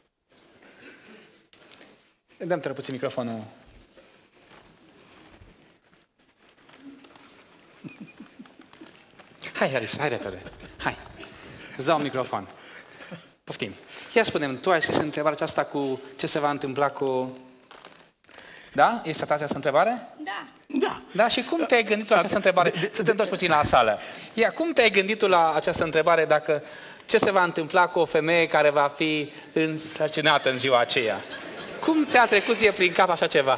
Dăm-te puțin microfonul. Hai, Larisa, hai repede. Hai. Îți dau un microfon. Poftim. Ia spune-mi, tu ai scris întrebarea aceasta cu ce se va întâmpla cu... Da? Este ta această întrebare? Da. Da. Da? Și cum te-ai gândit la această întrebare? Să te întorci puțin la sală. Ia, cum te-ai gândit tu la această întrebare dacă ce se va întâmpla cu o femeie care va fi însărcinată în ziua aceea? Cum ți-a trecut ție prin cap așa ceva?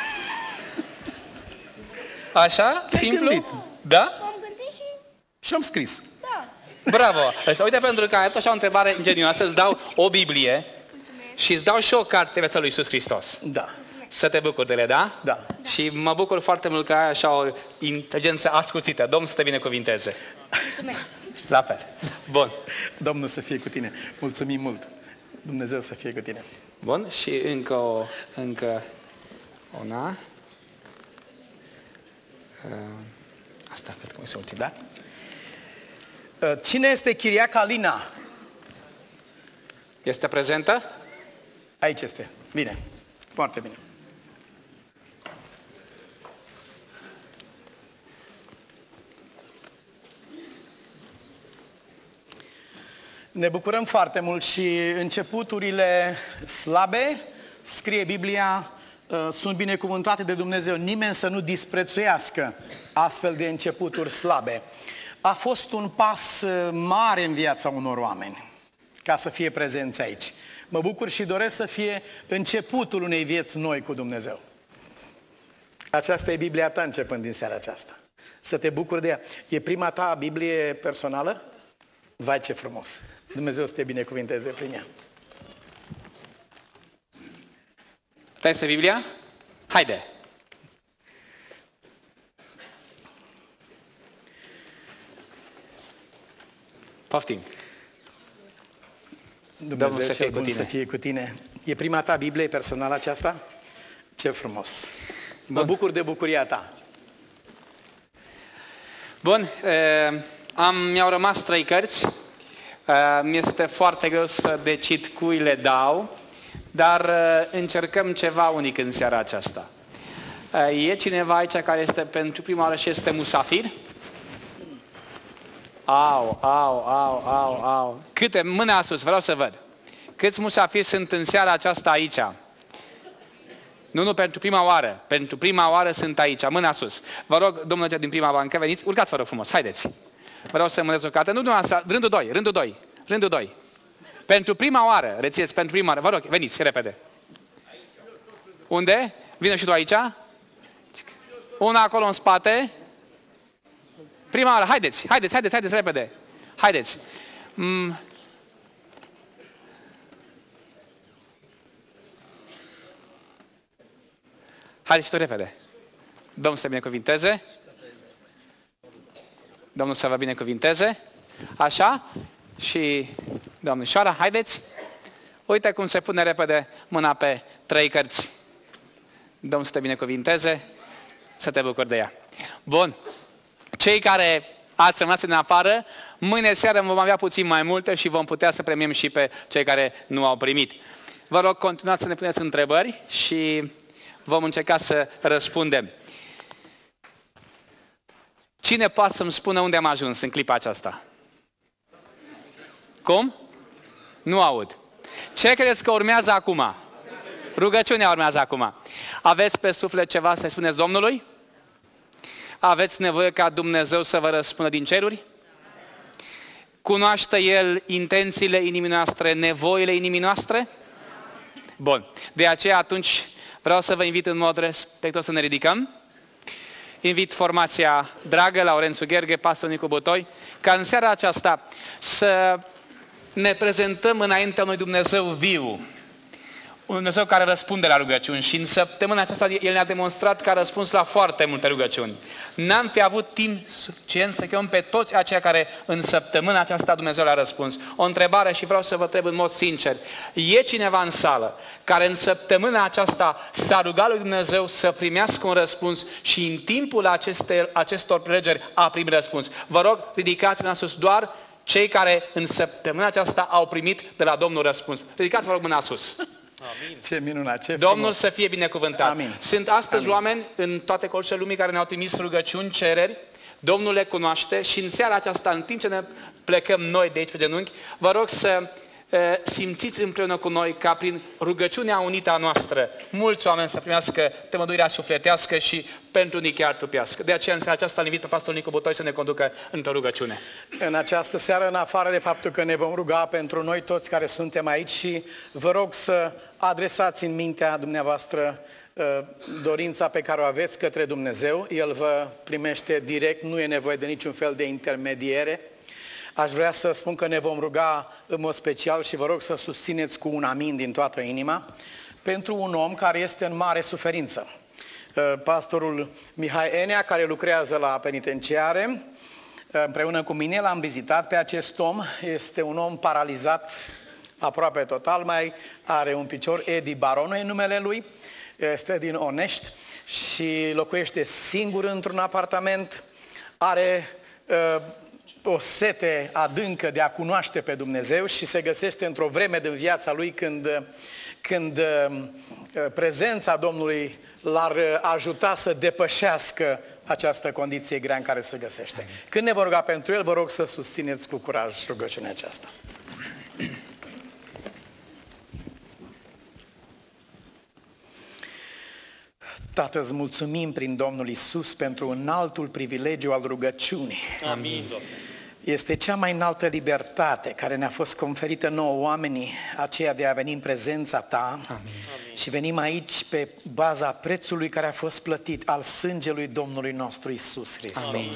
Așa? Te-ai Simplu? gândit. Da? M-am gândit și... Și am scris. Da. Bravo! Deci, uite, pentru că ai avut așa o întrebare ingenioasă, îți dau o Biblie Mulțumesc. și îți dau și o carte viața lui Iisus Hristos. Da. Să te bucuri de ele, da? Da. Și mă bucur foarte mult că ai așa o inteligență ascuțită. Domnul să te binecuvinteze. Mulțumesc. La fel. Bun. Domnul să fie cu tine. Mulțumim mult. Dumnezeu să fie cu tine. Bun. Și încă una. Asta cred că este ultima. Da? Cine este Chiriaca Alina? Este prezentă? Aici este. Bine. Foarte bine. Ne bucurăm foarte mult și începuturile slabe, scrie Biblia, sunt binecuvântate de Dumnezeu. Nimeni să nu disprețuiască astfel de începuturi slabe. A fost un pas mare în viața unor oameni ca să fie prezenți aici. Mă bucur și doresc să fie începutul unei vieți noi cu Dumnezeu. Aceasta e Biblia ta începând din seara aceasta. Să te bucuri de ea. E prima ta Biblie personală? Vai, ce frumos! Dumnezeu să te binecuvinteze prin ea. Ta este Biblia? Haide! Poftim! Dumnezeu cel bun să fie cu tine. E prima ta Biblie personală aceasta? Ce frumos! Mă bucur de bucuria ta. Bun, mi-au rămas 3 cărți. Mi-este foarte greu să decid cui le dau, dar încercăm ceva unic în seara aceasta. E cineva aici care este pentru prima oară și este musafir? Au. Câte? Mâna sus, vreau să văd. Câți musafiri sunt în seara aceasta aici? Nu, pentru prima oară. Pentru prima oară sunt aici. Mâna sus. Vă rog, domnule din prima bancă, veniți. Urcați, vă rog frumos, haideți. Vreau să mă o carte. Nu dumneavoastră, rândul 2. Pentru prima oară, rețineți, pentru prima oară. Vă rog, veniți, repede. Unde? Vino și tu aici. Una acolo în spate. Prima oară, haideți, repede. Haideți. Haideți și tu repede. Domnul să te binecuvinteze. Domnul să vă binecuvinteze. Așa. Și domnișoara, haideți. Uite cum se pune repede mâna pe 3 cărți. Domnul să te binecuvinteze. Să te bucuri de ea. Bun. Cei care ați rămas din afară, mâine seară vom avea puțin mai multe și vom putea să premiem și pe cei care nu au primit. Vă rog, continuați să ne puneți întrebări și vom încerca să răspundem. Cine poate să-mi spună unde am ajuns în clipa aceasta? Cum? Nu aud. Ce credeți că urmează acum? Rugăciunea urmează acum. Aveți pe suflet ceva să spuneți Domnului? Aveți nevoie ca Dumnezeu să vă răspundă din ceruri? Cunoaște El intențiile inimii noastre, nevoile inimii noastre? Bun. De aceea atunci vreau să vă invit în mod respectuos să ne ridicăm. Invit formația dragă, Laurențiu Gherghe, pastor Nicu Butoi, ca în seara aceasta să ne prezentăm înaintea unui Dumnezeu viu. Un Dumnezeu care răspunde la rugăciuni și în săptămâna aceasta El ne-a demonstrat că a răspuns la foarte multe rugăciuni. N-am fi avut timp suficient să chemăm pe toți aceia care în săptămâna aceasta Dumnezeu le-a răspuns. O întrebare și vreau să vă întreb în mod sincer. E cineva în sală care în săptămâna aceasta s-a rugat lui Dumnezeu să primească un răspuns și în timpul acestor prelegeri a primit răspuns? Vă rog, ridicați mâna sus doar cei care în săptămâna aceasta au primit de la Domnul răspuns. Ridicați, vă rog, mâna sus. Amin. Ce minunat, ce Domnul frumos. să fie binecuvântat. Amin. Sunt astăzi oameni în toate colțurile lumii care ne-au trimis rugăciuni, cereri. Domnul le cunoaște și în seara aceasta, în timp ce ne plecăm noi de aici pe genunchi, vă rog să simțiți împreună cu noi ca prin rugăciunea unită a noastră mulți oameni să primească tămăduirea sufletească și pentru unii chiar trupească. De aceea în seara aceasta îl invit pe pastorul Nicu Butoi să ne conducă într-o rugăciune. În această seară, în afară de faptul că ne vom ruga pentru noi toți care suntem aici și vă rog să adresați în mintea dumneavoastră dorința pe care o aveți către Dumnezeu. El vă primește direct, nu e nevoie de niciun fel de intermediere. Aș vrea să spun că ne vom ruga în mod special și vă rog să susțineți cu un amin din toată inima pentru un om care este în mare suferință. Pastorul Mihai Enea, care lucrează la penitenciare, împreună cu mine l-am vizitat pe acest om. Este un om paralizat aproape total, mai are un picior, Edi Baronu e numele lui, este din Onești și locuiește singur într-un apartament, are o sete adâncă de a cunoaște pe Dumnezeu și se găsește într-o vreme din viața lui când prezența Domnului l-ar ajuta să depășească această condiție grea în care se găsește. Când ne vom ruga pentru el, vă rog să susțineți cu curaj rugăciunea aceasta. Tată, îți mulțumim prin Domnul Iisus pentru înaltul privilegiu al rugăciunii. Amin. Este cea mai înaltă libertate care ne-a fost conferită nouă oamenii, aceea de a veni în prezența Ta. Amin. Și venim aici pe baza prețului care a fost plătit al sângelui Domnului nostru Iisus Hristos. Amin.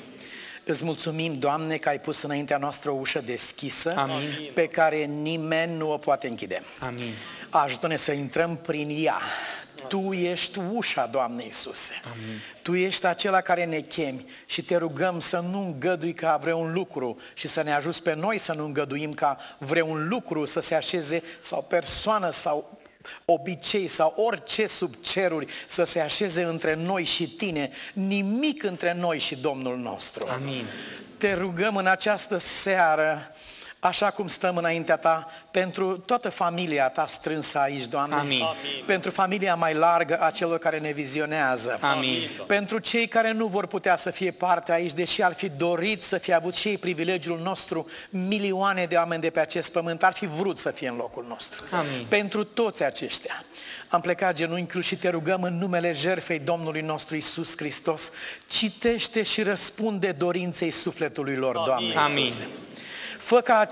Îți mulțumim, Doamne, că ai pus înaintea noastră o ușă deschisă, Amin. pe care nimeni nu o poate închide. Amin. Ajută-ne să intrăm prin ea. Tu ești ușa, Doamne Iisuse. Amin. Tu ești acela care ne chemi și te rugăm să nu îngădui ca vreun lucru și să ne ajuți pe noi să nu îngăduim ca vreun lucru să se așeze sau persoană sau obicei sau orice sub ceruri să se așeze între noi și Tine, nimic între noi și Domnul nostru. Amin. Te rugăm în această seară, așa cum stăm înaintea Ta, pentru toată familia Ta strânsă aici, Doamne. Amin. Pentru familia mai largă a celor care ne vizionează. Amin. Pentru cei care nu vor putea să fie parte aici, deși ar fi dorit să fie avut și ei privilegiul nostru, milioane de oameni de pe acest pământ ar fi vrut să fie în locul nostru. Amin. Pentru toți aceștia am plecat genunchiul și te rugăm în numele jertfei Domnului nostru Iisus Hristos, citește și răspunde dorinței sufletului lor, Doamne Amin. Iisuse. Fă ca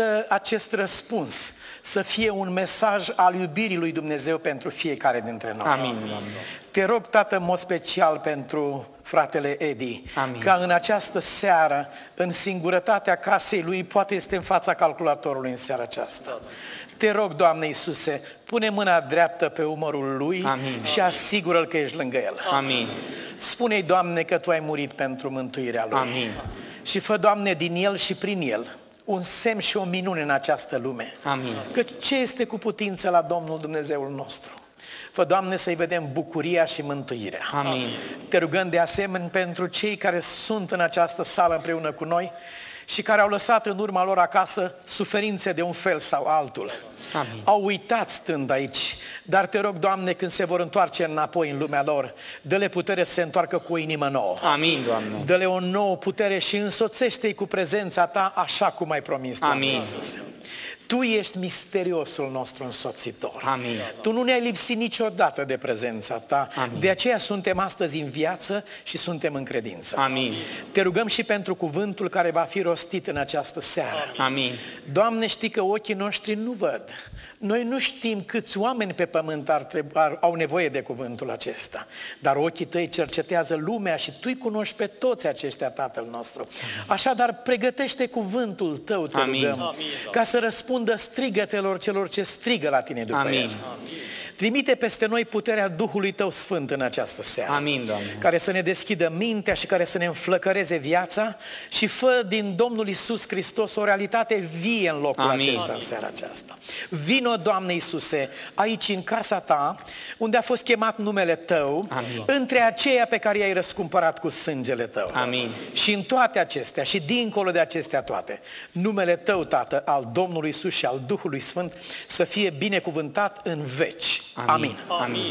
acest răspuns să fie un mesaj al iubirii lui Dumnezeu pentru fiecare dintre noi. Amin, Doamne. Te rog, Tată, în mod special pentru fratele Edi, Amin. ca în această seară, în singurătatea casei lui, poate este în fața calculatorului în seara aceasta. Te rog, Doamne Iisuse, pune mâna dreaptă pe umărul lui. Amin. Și asigură-l că ești lângă el. Amin. Spune-i, Doamne, că Tu ai murit pentru mântuirea lui. Amin. Și fă, Doamne, din el și prin el un semn și o minune în această lume. Amin. Că ce este cu putință la Domnul Dumnezeul nostru? Fă, Doamne, să-i vedem bucuria și mântuirea. Amin. Te rugăm de asemenea pentru cei care sunt în această sală împreună cu noi și care au lăsat în urma lor acasă suferințe de un fel sau altul. Amin. Au uitat stând aici, dar te rog, Doamne, când se vor întoarce înapoi în lumea lor, dă-le putere să se întoarcă cu o inimă nouă. Amin, Doamne. Dă-le o nouă putere și însoțește-i cu prezența Ta așa cum ai promis, Doamne Amin. Iisuse. Tu ești misteriosul nostru însoțitor. Amin. Tu nu ne-ai lipsit niciodată de prezența Ta. Amin. De aceea suntem astăzi în viață și suntem în credință. Amin. Te rugăm și pentru cuvântul care va fi rostit în această seară. Amin. Doamne, știi că ochii noștri nu văd. Noi nu știm câți oameni pe pământ au nevoie de cuvântul acesta. Dar ochii Tăi cercetează lumea și Tu-i cunoști pe toți aceștia, Tatăl nostru. Așadar, pregătește cuvântul Tău, te Amin. rugăm, ca să răspundă strigătelor celor ce strigă la Tine după Amin. El. Trimite peste noi puterea Duhului Tău Sfânt în această seară. Amin, Doamne. Care să ne deschidă mintea și care să ne înflăcăreze viața și fă din Domnul Iisus Hristos o realitate vie în locul Amin. acesta, în seara aceasta. Vino, Doamne Iisuse, aici în casa Ta, unde a fost chemat numele Tău, Amin. între aceia pe care i-ai răscumpărat cu sângele Tău. Amin. Și în toate acestea și dincolo de acestea toate, numele Tău, Tată, al Domnului Iisus și al Duhului Sfânt să fie binecuvântat în veci. Amin. Amin.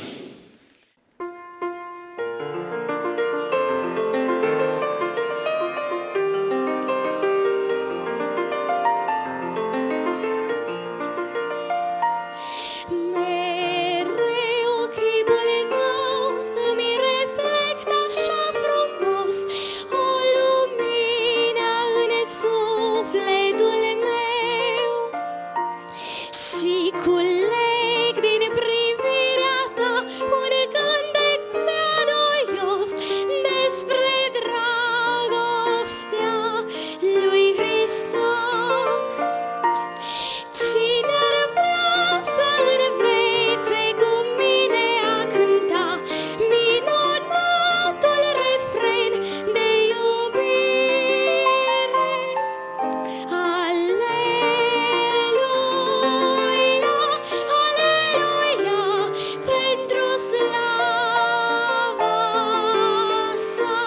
Mereu chipul tău îmi reflectă așa frumos o lumină în sufletul meu și culeg din privirea ta un cântec prea doios despre dragostea lui Hristos. Cine ar vrea să învețe cu mine a cânta minunatul refren de iubire? Aleluia, aleluia, pentru slava sa.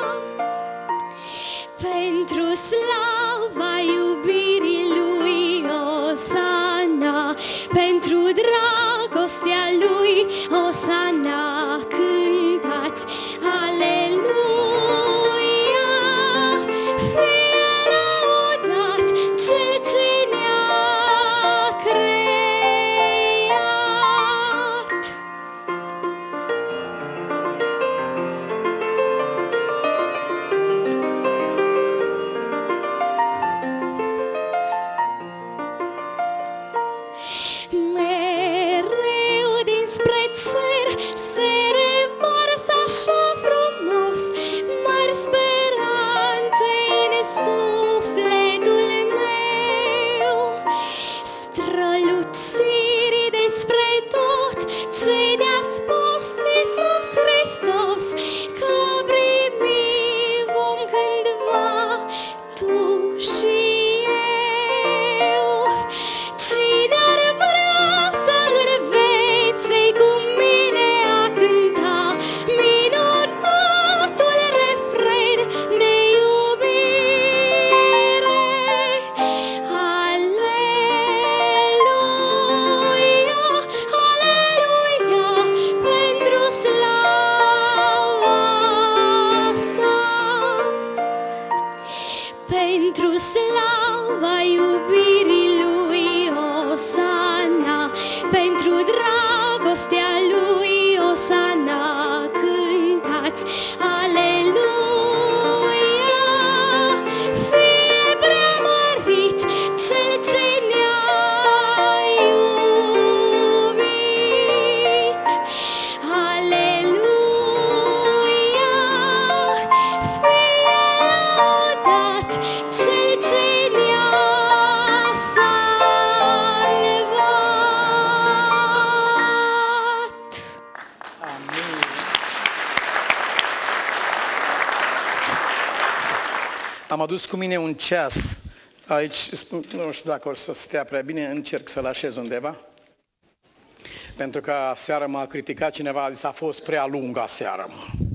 Pentru slava iubirii lui Osana, pentru dragostea lui Osana, cântați aleluia, fie lăudat cel ce ne-a străluciri despre tot ce ne-a spus Iisus Hristos, că primim cândva tu și eu. Cine ar vrea să învețe cu mine a cânta minunatul refren de iubire? Aleluia, aleluia, pentru slava sa, pentru slava iubirii lui Osana, pentru dragostea lui Osana cântați. Aleluia, fie preamărit cel ce ne-a iubit. Aleluia, fie lăudat cel ce ne-a salvat. Amin. Am adus cu mine un ceas. Aici, nu știu dacă o să stea prea bine, încerc să-l așez undeva. Pentru că aseară m-a criticat cineva, a zis, a fost prea lungă aseară.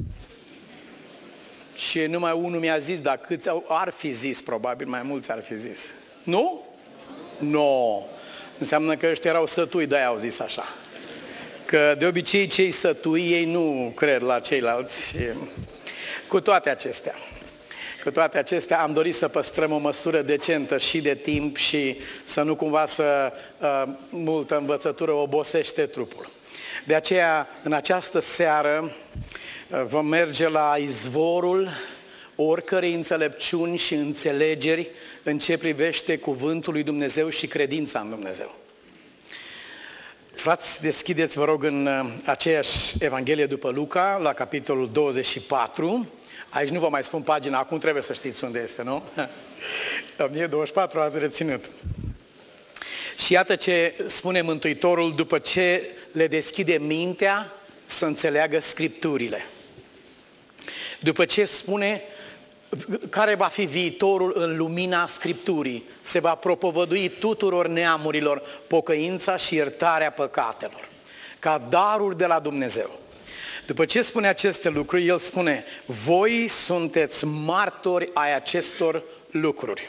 Și numai unul mi-a zis, dar câți ar fi zis, probabil mai mulți ar fi zis. Nu? Nu. Înseamnă că ăștia erau sătui, de-aia au zis așa. Că de obicei cei sătui, ei nu cred la ceilalți. Și cu toate acestea am dorit să păstrăm o măsură decentă și de timp și să nu cumva să multă învățătură obosește trupul. De aceea, în această seară, vom merge la izvorul oricărei înțelepciuni și înțelegeri în ce privește cuvântul lui Dumnezeu și credința în Dumnezeu. Frați, deschideți, vă rog, în aceeași Evanghelie după Luca, la capitolul 24. Aici nu vă mai spun pagina, acum trebuie să știți unde este, nu? 1024 ați reținut. Și iată ce spune Mântuitorul după ce le deschide mintea să înțeleagă Scripturile. După ce spune care va fi viitorul în lumina Scripturii, se va propovădui tuturor neamurilor pocăința și iertarea păcatelor, ca daruri de la Dumnezeu. După ce spune aceste lucruri, el spune, voi sunteți martori ai acestor lucruri.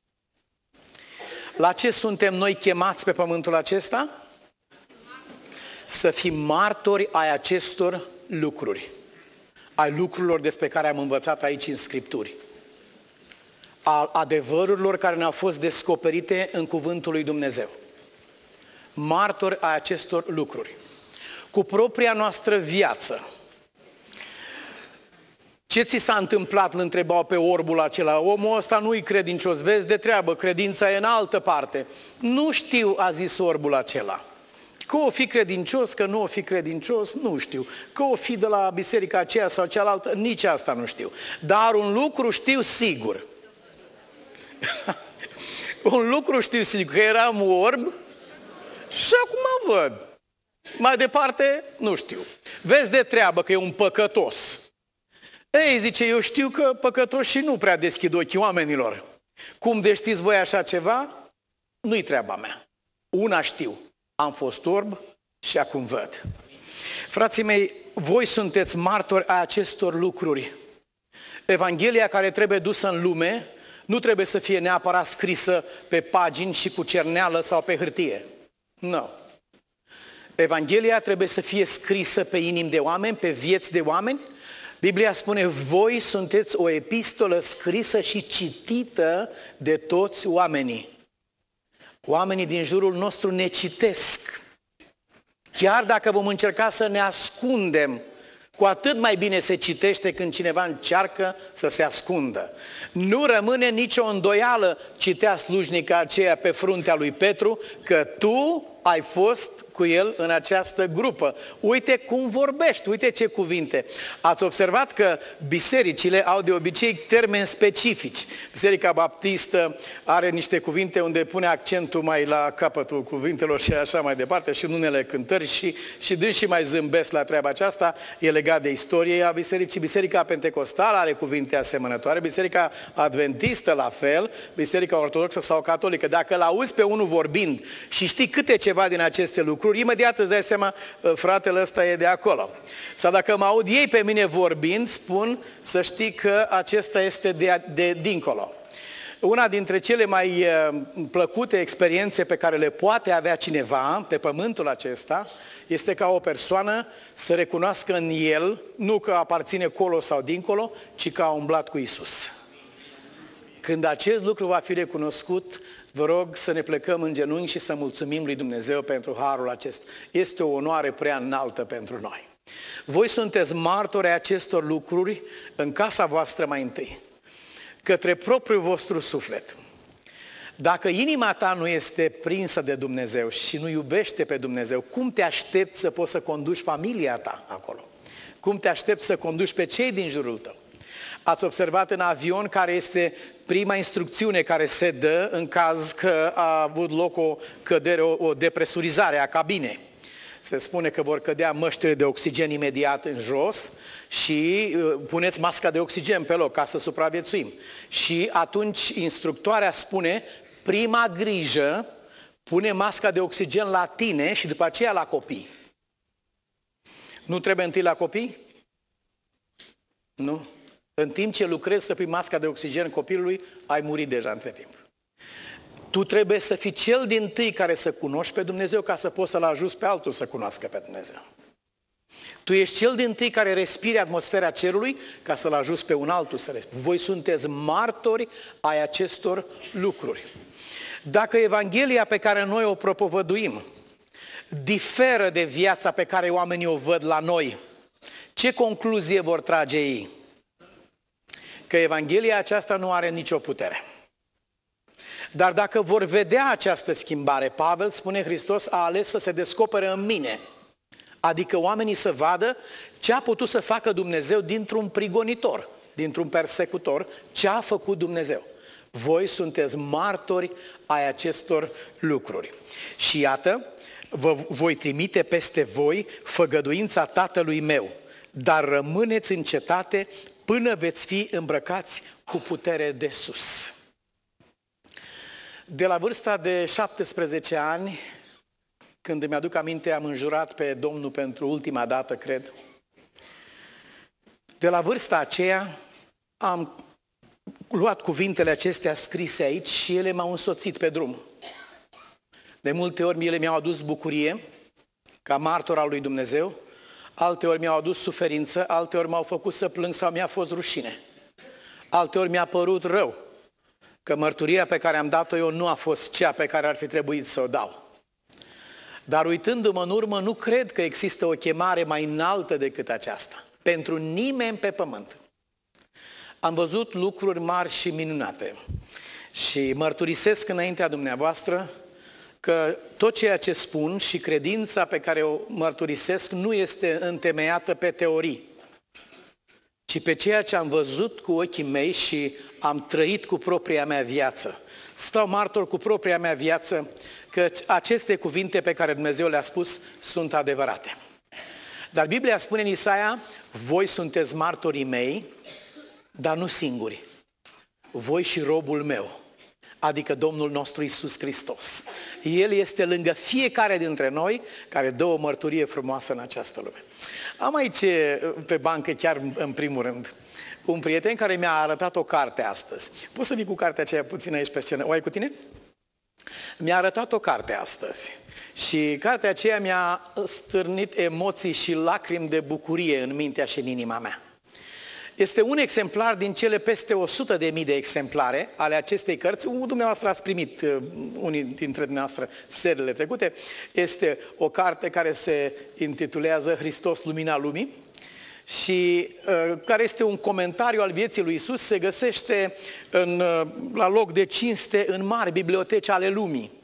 La ce suntem noi chemați pe pământul acesta? Să fim martori ai acestor lucruri, ai lucrurilor despre care am învățat aici în Scripturi, al adevărurilor care ne-au fost descoperite în Cuvântul lui Dumnezeu. Martori ai acestor lucruri. Cu propria noastră viață. Ce ți s-a întâmplat, îl întrebau pe orbul acela, omul ăsta nu-i credincios, vezi de treabă, credința e în altă parte. Nu știu, a zis orbul acela. Că o fi credincios, că nu o fi credincios, nu știu. Că o fi de la biserica aceea sau cealaltă, nici asta nu știu. Dar un lucru știu sigur. Un lucru știu sigur, că eram orb și acum văd. Mai departe, nu știu. Vezi de treabă că e un păcătos. Ei, zice, eu știu că păcătoșii nu prea deschid ochii oamenilor. Cum de știți voi așa ceva? Nu-i treaba mea. Una știu. Am fost orb și acum văd. Frații mei, voi sunteți martori a acestor lucruri. Evanghelia care trebuie dusă în lume nu trebuie să fie neapărat scrisă pe pagini și cu cerneală sau pe hârtie. Nu. Evanghelia trebuie să fie scrisă pe inimi de oameni, pe vieți de oameni. Biblia spune, voi sunteți o epistolă scrisă și citită de toți oamenii. Oamenii din jurul nostru ne citesc. Chiar dacă vom încerca să ne ascundem, cu atât mai bine se citește când cineva încearcă să se ascundă. Nu rămâne nicio îndoială, citea slujnica aceea pe fruntea lui Petru, că tu ai fost cu el în această grupă. Uite cum vorbești, uite ce cuvinte. Ați observat că bisericile au de obicei termeni specifici. Biserica Baptistă are niște cuvinte unde pune accentul mai la capătul cuvintelor și așa mai departe, și în unele cântări și dânsii mai zâmbesc la treaba aceasta, e legat de istoria bisericii. Biserica Pentecostală are cuvinte asemănătoare, Biserica Adventistă la fel, Biserica Ortodoxă sau Catolică. Dacă l-auzi pe unul vorbind și știi câte ceva din aceste lucruri, imediat îți dai seama, fratele ăsta e de acolo. Sau dacă mă aud ei pe mine vorbind, spun să știi că acesta este de dincolo. Una dintre cele mai plăcute experiențe pe care le poate avea cineva pe pământul acesta este ca o persoană să recunoască în el, nu că aparține colo sau dincolo, ci că a umblat cu Iisus. Când acest lucru va fi recunoscut, vă rog să ne plecăm în genunchi și să mulțumim lui Dumnezeu pentru harul acesta. Este o onoare prea înaltă pentru noi. Voi sunteți martori ai acestor lucruri în casa voastră mai întâi, către propriul vostru suflet. Dacă inima ta nu este prinsă de Dumnezeu și nu iubește pe Dumnezeu, cum te aștepți să poți să conduci familia ta acolo? Cum te aștepți să conduci pe cei din jurul tău? Ați observat în avion care este prima instrucțiune care se dă în caz că a avut loc o cădere, o depresurizare a cabinei. Se spune că vor cădea măștile de oxigen imediat în jos și puneți masca de oxigen pe loc ca să supraviețuim. Și atunci instructoarea spune, prima grijă, pune masca de oxigen la tine și după aceea la copii. Nu trebuie întâi la copii? Nu. În timp ce lucrezi să pui masca de oxigen copilului, ai murit deja între timp. Tu trebuie să fii cel dintâi care să cunoști pe Dumnezeu ca să poți să-L ajuți pe altul să cunoască pe Dumnezeu. Tu ești cel dintâi care respiri atmosfera cerului ca să-L ajuți pe un altul să respire. Voi sunteți martori ai acestor lucruri. Dacă Evanghelia pe care noi o propovăduim diferă de viața pe care oamenii o văd la noi, ce concluzie vor trage ei? Că Evanghelia aceasta nu are nicio putere. Dar dacă vor vedea această schimbare, Pavel spune, Hristos a ales să se descopere în mine. Adică oamenii să vadă ce a putut să facă Dumnezeu dintr-un prigonitor, dintr-un persecutor, ce a făcut Dumnezeu. Voi sunteți martori ai acestor lucruri. Și iată, vă voi trimite peste voi făgăduința Tatălui meu, dar rămâneți în cetate până veți fi îmbrăcați cu putere de sus. De la vârsta de 17 ani, când îmi aduc aminte, am înjurat pe Domnul pentru ultima dată, cred. De la vârsta aceea am luat cuvintele acestea scrise aici și ele m-au însoțit pe drum. De multe ori ele mi-au adus bucurie, ca martor al lui Dumnezeu, alte ori mi-au adus suferință, alte ori m-au făcut să plâng sau mi-a fost rușine. Alte ori mi-a părut rău că mărturia pe care am dat-o eu nu a fost cea pe care ar fi trebuit să o dau. Dar uitându-mă în urmă, nu cred că există o chemare mai înaltă decât aceasta. Pentru nimeni pe pământ. Am văzut lucruri mari și minunate. Și mărturisesc înaintea dumneavoastră că tot ceea ce spun și credința pe care o mărturisesc nu este întemeiată pe teorii, ci pe ceea ce am văzut cu ochii mei și am trăit cu propria mea viață. Stau martor cu propria mea viață că aceste cuvinte pe care Dumnezeu le-a spus sunt adevărate. Dar Biblia spune în Isaia, voi sunteți martorii mei, dar nu singuri. Voi și robul meu, adică Domnul nostru Iisus Hristos. El este lângă fiecare dintre noi care dă o mărturie frumoasă în această lume. Am aici pe bancă, chiar în primul rând, un prieten care mi-a arătat o carte astăzi. Poți să vii cu cartea aceea puțin aici pe scenă? O ai cu tine? Mi-a arătat o carte astăzi. Și cartea aceea mi-a stârnit emoții și lacrimi de bucurie în mintea și în inima mea. Este un exemplar din cele peste 100.000 de exemplare ale acestei cărți. Dumneavoastră ați primit, unii dintre dumneavoastră, serile trecute. Este o carte care se intitulează Hristos, Lumina Lumii și care este un comentariu al vieții lui Iisus. Se găsește la loc de cinste în mari biblioteci ale lumii.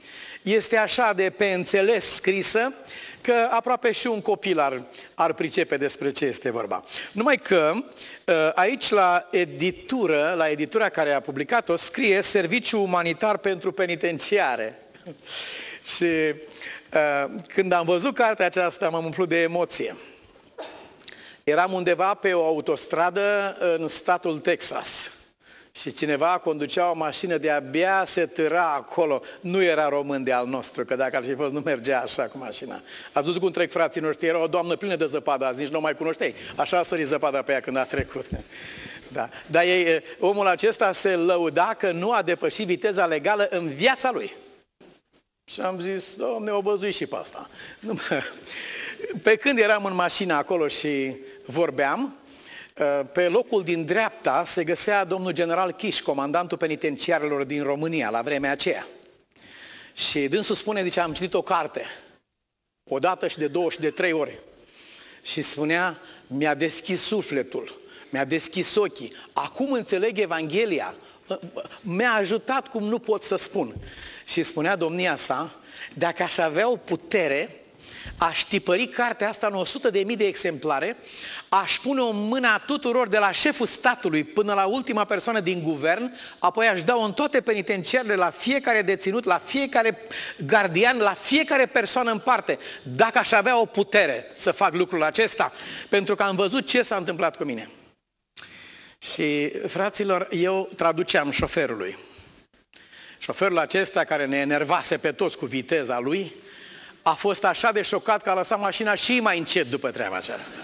este așa de pe înțeles scrisă, că aproape și un copil ar pricepe despre ce este vorba. Numai că aici la editura care a publicat-o, scrie Serviciu Umanitar pentru Penitenciare. Și când am văzut cartea aceasta, m-am umplut de emoție. Eram undeva pe o autostradă în statul Texas. Și cineva conducea o mașină, de-abia se târa acolo. Nu era român de al nostru, că dacă ar fi fost, nu mergea așa cu mașina. Ați văzut cum trec frații noștri? Era o doamnă plină de zăpadă azi, nici nu o mai cunoșteai. Așa a sărit zăpada pe ea când a trecut. Da. Dar omul acesta se lăuda că nu a depășit viteza legală în viața lui. Și am zis, Doamne, o văzui și pe asta. Pe când eram în mașină acolo și vorbeam, pe locul din dreapta se găsea domnul general Chiș, comandantul penitenciarelor din România, la vremea aceea. Și dânsul spune, zice, am citit o carte, o dată și de 2 și de 3 ori. Și spunea, mi-a deschis sufletul, mi-a deschis ochii, acum înțeleg Evanghelia, mi-a ajutat cum nu pot să spun. Și spunea domnia sa, dacă aș avea o putere, aș tipări cartea asta în 100.000 de exemplare, aș pune-o în mâna tuturor, de la șeful statului până la ultima persoană din guvern, apoi aș da-o în toate penitenciarele, la fiecare deținut, la fiecare gardian, la fiecare persoană în parte, dacă aș avea o putere să fac lucrul acesta, pentru că am văzut ce s-a întâmplat cu mine. Și, fraților, eu traduceam șoferului. Șoferul acesta, care ne enervase pe toți cu viteza lui, a fost așa de șocat că a lăsat mașina și mai încet după treaba aceasta.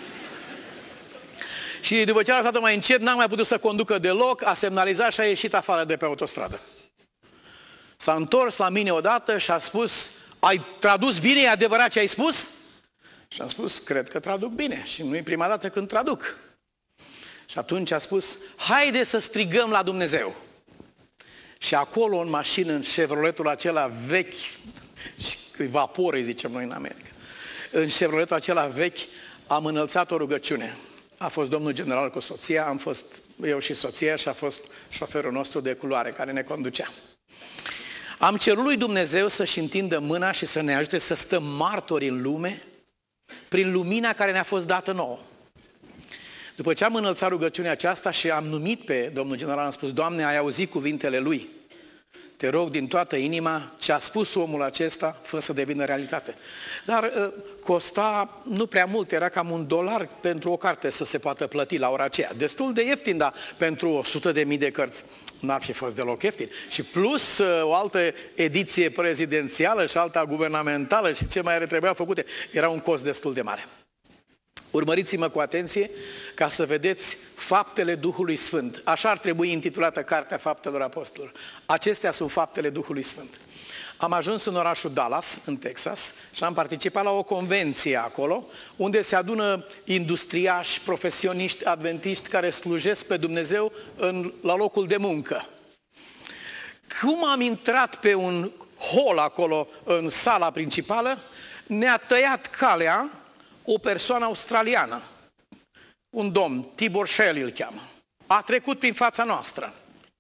Și după ce a lăsat-o mai încet, n-a mai putut să conducă deloc, a semnalizat și a ieșit afară de pe autostradă. S-a întors la mine odată și a spus, ai tradus bine, e adevărat ce ai spus? Și am spus, cred că traduc bine și nu e prima dată când traduc. Și atunci a spus, haide să strigăm la Dumnezeu. Și acolo în mașină, în Chevroletul acela vechi, vapor îi zicem noi în America, în Chevroletul acela vechi am înălțat o rugăciune. A fost domnul general cu soția, am fost eu și soția și a fost șoferul nostru de culoare care ne conducea. Am cerut lui Dumnezeu să-și întindă mâna și să ne ajute să stăm martori în lume prin lumina care ne-a fost dată nouă. După ce am înălțat rugăciunea aceasta și am numit pe domnul general, am spus, Doamne, ai auzit cuvintele lui. Te rog din toată inima, ce a spus omul acesta, fă să devină realitate. Dar costa nu prea mult, era cam $1 pentru o carte să se poată plăti la ora aceea. Destul de ieftin, dar pentru 100.000 de cărți n-ar fi fost deloc ieftin. Și plus o altă ediție prezidențială și alta guvernamentală și ce mai trebuia făcute, era un cost destul de mare. Urmăriți-mă cu atenție ca să vedeți faptele Duhului Sfânt. Așa ar trebui intitulată Cartea Faptelor Apostolilor. Acestea sunt faptele Duhului Sfânt. Am ajuns în orașul Dallas, în Texas, și am participat la o convenție acolo, unde se adună industriași, profesioniști, adventiști care slujesc pe Dumnezeu la locul de muncă. Cum am intrat pe un hol acolo, în sala principală, ne-a tăiat calea o persoană australiană, un domn, Tibor Shelley îl cheamă. A trecut prin fața noastră.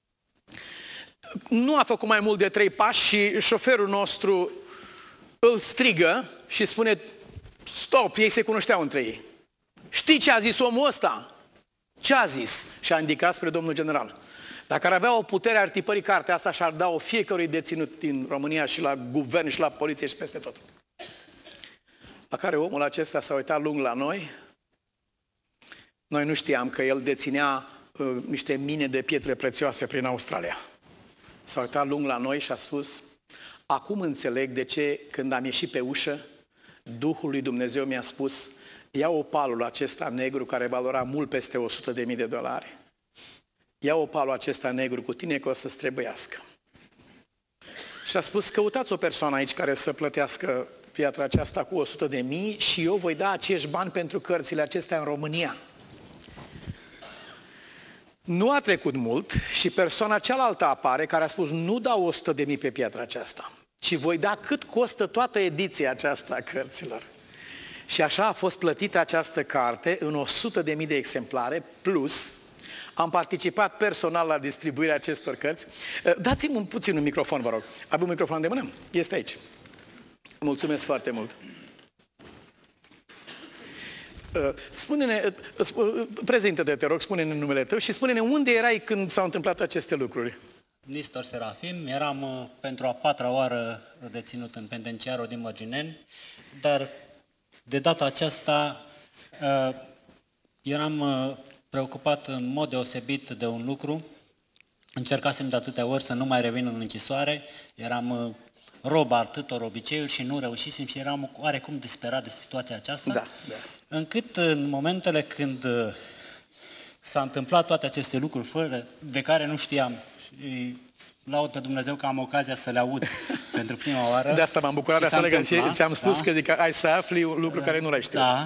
Nu a făcut mai mult de 3 pași și șoferul nostru îl strigă și spune, stop, ei se cunoșteau între ei. Știi ce a zis omul ăsta? Ce a zis? Și a indicat spre domnul general. Dacă ar avea o putere, ar tipări cartea asta și ar da-o fiecărui deținut din România și la guvern și la poliție și peste tot. La care omul acesta s-a uitat lung la noi. Noi nu știam că el deținea niște mine de pietre prețioase prin Australia. S-a uitat lung la noi și a spus, acum înțeleg de ce când am ieșit pe ușă, Duhul lui Dumnezeu mi-a spus, ia opalul acesta negru care valora mult peste $100.000. Ia opalul acesta negru cu tine că o să-ți trebuiască. Și a spus, căutați o persoană aici care să plătească piatra aceasta cu 100.000 și eu voi da acești bani pentru cărțile acestea în România. Nu a trecut mult și persoana cealaltă apare care a spus nu dau 100.000 pe piatra aceasta, ci voi da cât costă toată ediția aceasta a cărților. Și așa a fost plătită această carte în 100.000 de exemplare, plus am participat personal la distribuirea acestor cărți. Dați-mi puțin un microfon, vă rog. Avem un microfon de mână? Este aici. Mulțumesc foarte mult. Spune-ne, prezintă-te, te rog, spune-ne numele tău și spune-ne unde erai când s-au întâmplat aceste lucruri. Nistor Serafim, eram pentru a 4-a oară deținut în penitenciarul din Mărgineni, dar de data aceasta eram preocupat în mod deosebit de un lucru. Încercasem de atâtea ori să nu mai revin în închisoare, eram rob atâtor obiceiuri și nu reușisem și eram oarecum disperat de situația aceasta, Da. încât în momentele când s-a întâmplat toate aceste lucruri de care nu știam, și laud pe Dumnezeu că am ocazia să le aud pentru prima oară. De asta m-am bucurat de asta legat și ți-am spus că ai să afli un lucru care nu l-ai știut. Da.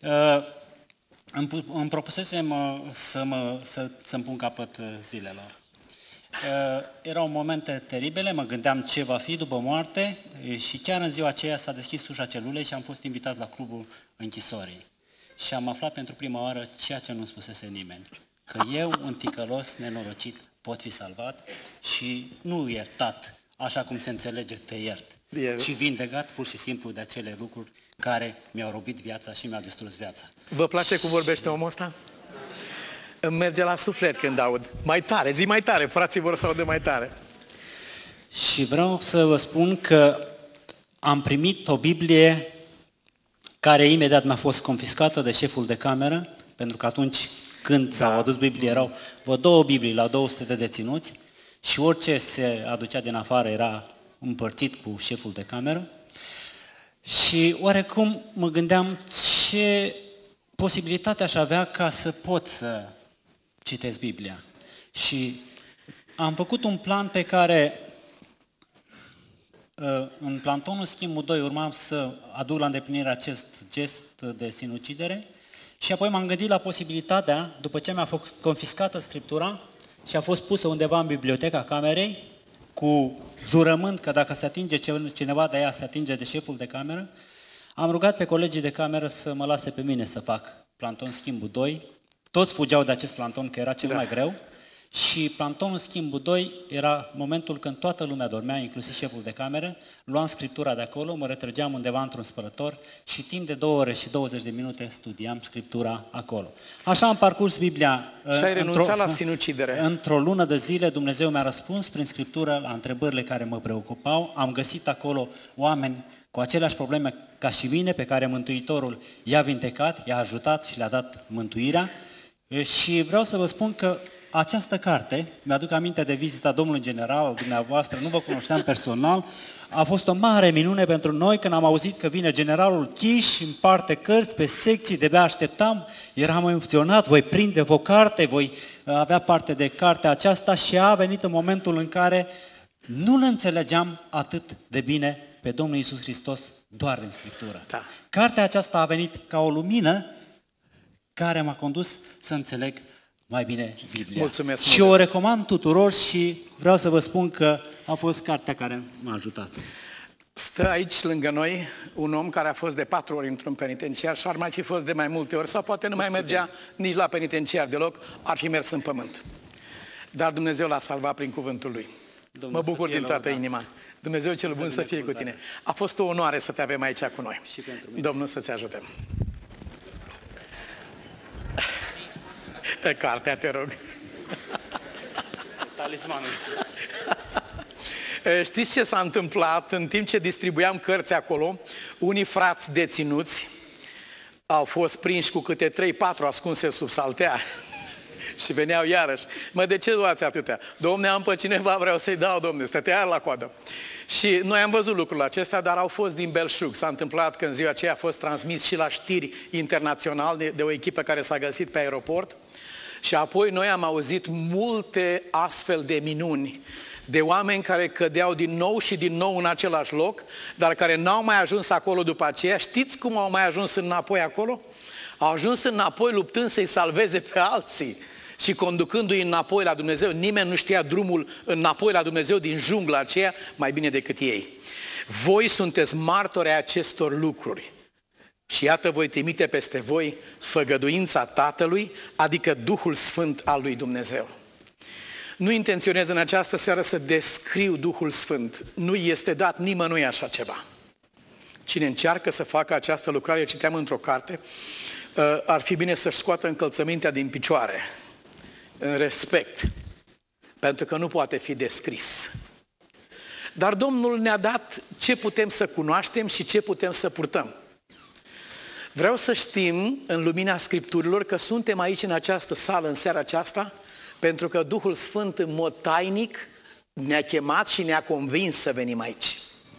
Îmi propusesem să-mi pun capăt zilelor. Erau momente teribile, mă gândeam ce va fi după moarte și chiar în ziua aceea s-a deschis ușa celulei și am fost invitat la clubul închisorii. Și am aflat pentru prima oară ceea ce nu spusese nimeni. Că eu, un ticălos nenorocit, pot fi salvat și nu iertat, așa cum se înțelege, te iert, ci vindecat pur și simplu de acele lucruri care mi-au robit viața și mi-au distrus viața. Vă place cum vorbește omul ăsta? Îmi merge la suflet când aud. Mai tare, zi mai tare, frații vor să audă mai tare. Și vreau să vă spun că am primit o Biblie care imediat mi-a fost confiscată de șeful de cameră, pentru că atunci când s-au adus Biblie erau vreo 2 Biblii la 200 de deținuți și orice se aducea din afară era împărțit cu șeful de cameră. Și oarecum mă gândeam ce posibilitate aș avea ca să pot să citesc Biblia. Și am făcut un plan pe care în plantonul schimbul 2 urmam să aduc la îndeplinire acest gest de sinucidere și apoi m-am gândit la posibilitatea, după ce mi-a fost confiscată Scriptura și a fost pusă undeva în biblioteca camerei, cu jurământ că dacă se atinge cineva de ea, se atinge de șeful de cameră, am rugat pe colegii de cameră să mă lase pe mine să fac planton schimbul 2. Toți fugeau de acest planton, că era cel mai greu. Și plantonul schimbul 2 era momentul când toată lumea dormea, inclusiv șeful de cameră, luam Scriptura de acolo, mă retrăgeam undeva într-un spălător și timp de 2 ore și 20 de minute studiam Scriptura acolo. Așa am parcurs Biblia. Și ai renunțat la sinucidere. Într-o lună de zile Dumnezeu mi-a răspuns prin Scriptură la întrebările care mă preocupau. Am găsit acolo oameni cu aceleași probleme ca și mine, pe care Mântuitorul i-a vindecat, i-a ajutat și le-a dat mântuirea. Și vreau să vă spun că această carte, mi-aduc aminte de vizita domnului general al dumneavoastră, nu vă cunoșteam personal, a fost o mare minune pentru noi când am auzit că vine generalul Chiș și împarte cărți pe secții, de-abia așteptam, eram emoționat, voi prinde o carte, voi avea parte de cartea aceasta și a venit în momentul în care nu-L înțelegeam atât de bine pe Domnul Iisus Hristos doar în Scriptură. Da. Cartea aceasta a venit ca o lumină care m-a condus să înțeleg mai bine Biblia. Mulțumesc și mult. o recomand tuturor și vreau să vă spun că a fost cartea care m-a ajutat. Stă aici lângă noi un om care a fost de 4 ori într-un penitenciar și ar mai fi fost de mai multe ori sau poate nu mai mergea nici la penitenciar deloc, ar fi mers în pământ. Dar Dumnezeu l-a salvat prin cuvântul Lui. Mă bucur din toată inima. Dumnezeu cel bun să fie cu tine. A fost o onoare să te avem aici cu noi. Și pentru mine. Domnul să-ți ajute. Cartea, te rog. Talismanul. Știți ce s-a întâmplat în timp ce distribuiam cărți acolo? Unii frați deținuți au fost prinși cu câte 3-4 ascunse sub saltea și veneau iarăși. Mă, de ce luați atâtea? Domne, am pe cineva, vreau să-i dau, domne, stătea iar la coadă. Și noi am văzut lucrul acesta, dar au fost din belșug. S-a întâmplat că în ziua aceea a fost transmis și la știri internațional de o echipă care s-a găsit pe aeroport. Și apoi noi am auzit multe astfel de minuni de oameni care cădeau din nou și din nou în același loc, dar care n-au mai ajuns acolo după aceea. Știți cum au mai ajuns înapoi acolo? Au ajuns înapoi luptând să-i salveze pe alții și conducându-i înapoi la Dumnezeu. Nimeni nu știa drumul înapoi la Dumnezeu din jungla aceea mai bine decât ei. Voi sunteți martori ai acestor lucruri. Și iată, voi trimite peste voi făgăduința Tatălui, adică Duhul Sfânt al lui Dumnezeu. Nu intenționez în această seară să descriu Duhul Sfânt. Nu este dat nimănui așa ceva. Cine încearcă să facă această lucrare, citeam într-o carte, ar fi bine să-și scoată încălțămintea din picioare, în respect, pentru că nu poate fi descris. Dar Domnul ne-a dat ce putem să cunoaștem și ce putem să purtăm. Vreau să știm, în lumina Scripturilor, că suntem aici în această sală, în seara aceasta, pentru că Duhul Sfânt în mod tainic ne-a chemat și ne-a convins să venim aici.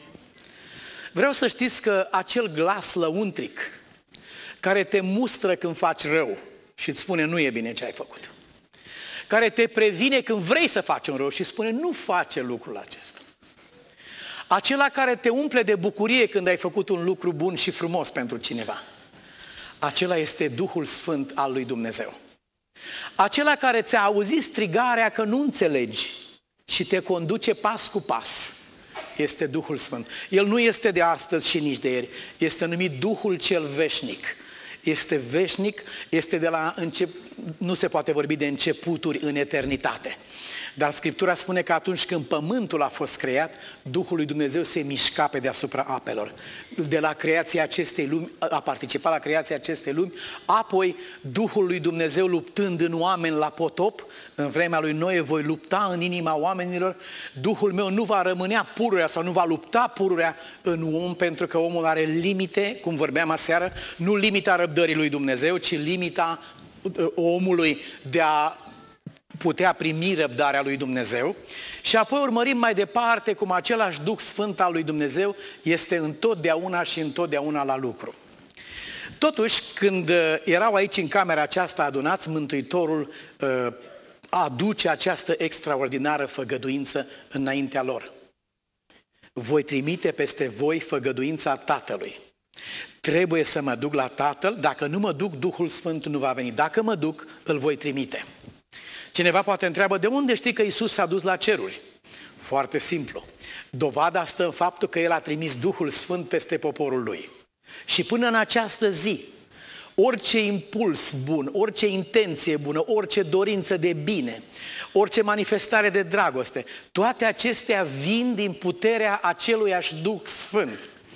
Vreau să știți că acel glas lăuntric care te mustră când faci rău și îți spune nu e bine ce ai făcut, care te previne când vrei să faci un rău și spune nu face lucrul acesta, acela care te umple de bucurie când ai făcut un lucru bun și frumos pentru cineva, acela este Duhul Sfânt al lui Dumnezeu. Acela care ți-a auzit strigarea că nu înțelegi și te conduce pas cu pas, este Duhul Sfânt. El nu este de astăzi și nici de ieri, este numit Duhul cel veșnic. Este veșnic, este de la nu se poate vorbi de începuturi în eternitate. Dar Scriptura spune că atunci când pământul a fost creat, Duhul lui Dumnezeu se mișca pe deasupra apelor. De la creația acestei lumi, a participat la creația acestei lumi, apoi Duhul lui Dumnezeu luptând în oameni la potop, în vremea lui Noe voi lupta în inima oamenilor, Duhul meu nu va rămânea pururea sau nu va lupta pururea în om, pentru că omul are limite, cum vorbeam aseară, nu limita răbdării lui Dumnezeu, ci limita omului de a putea primi răbdarea lui Dumnezeu. Și apoi urmărim mai departe cum același Duh Sfânt al lui Dumnezeu este întotdeauna și întotdeauna la lucru. Totuși, când erau aici în camera aceasta adunați, Mântuitorul aduce această extraordinară făgăduință înaintea lor. Voi trimite peste voi făgăduința Tatălui. Trebuie să mă duc la Tatăl, dacă nu mă duc, Duhul Sfânt nu va veni. Dacă mă duc, îl voi trimite. Cineva poate întreabă, de unde știi că Iisus s-a dus la ceruri? Foarte simplu. Dovada stă în faptul că El a trimis Duhul Sfânt peste poporul Lui. Și până în această zi, orice impuls bun, orice intenție bună, orice dorință de bine, orice manifestare de dragoste, toate acestea vin din puterea aceluiași Duh Sfânt.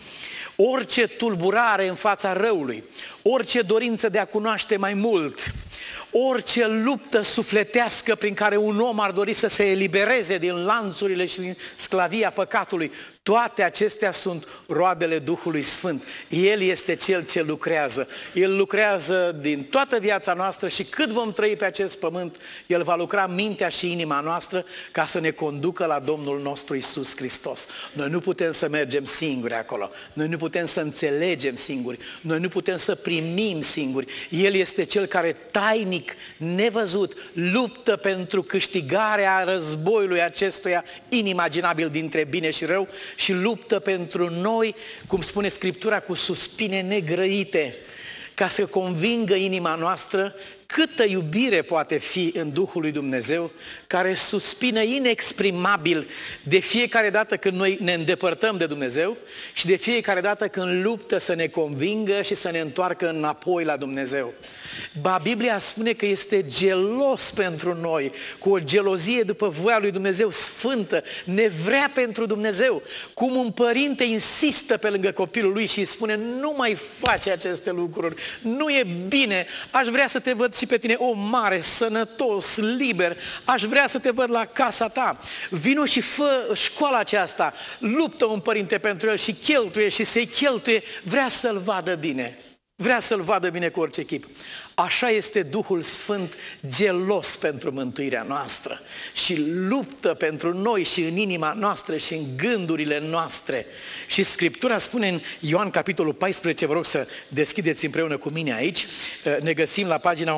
Orice tulburare în fața răului, orice dorință de a cunoaște mai mult, orice luptă sufletească prin care un om ar dori să se elibereze din lanțurile și din sclavia păcatului, toate acestea sunt roadele Duhului Sfânt. El este Cel ce lucrează. El lucrează din toată viața noastră și cât vom trăi pe acest pământ, El va lucra mintea și inima noastră ca să ne conducă la Domnul nostru Iisus Hristos. Noi nu putem să mergem singuri acolo. Noi nu putem să înțelegem singuri. Noi nu putem să primim singuri. El este Cel care tainic, nevăzut, luptă pentru câștigarea războiului acestuia inimaginabil dintre bine și rău și luptă pentru noi, cum spune Scriptura, cu suspine negrăite, ca să convingă inima noastră câtă iubire poate fi în Duhul lui Dumnezeu, care suspină inexprimabil de fiecare dată când noi ne îndepărtăm de Dumnezeu și de fiecare dată când luptă să ne convingă și să ne întoarcă înapoi la Dumnezeu. Ba, Biblia spune că este gelos pentru noi, cu o gelozie după voia lui Dumnezeu sfântă, ne vrea pentru Dumnezeu. Cum un părinte insistă pe lângă copilul lui și îi spune, nu mai face aceste lucruri, nu e bine, aș vrea să te văd și pe tine om mare, sănătos, liber, aș vrea să te văd la casa ta. Vino și fă școala aceasta, luptă un părinte pentru el și cheltuie și se cheltuie, vrea să-l vadă bine. Vrea să-l vadă bine cu orice chip. Așa este Duhul Sfânt, gelos pentru mântuirea noastră și luptă pentru noi și în inima noastră și în gândurile noastre. Și Scriptura spune în Ioan capitolul 14, vă rog să deschideți împreună cu mine aici, ne găsim la pagina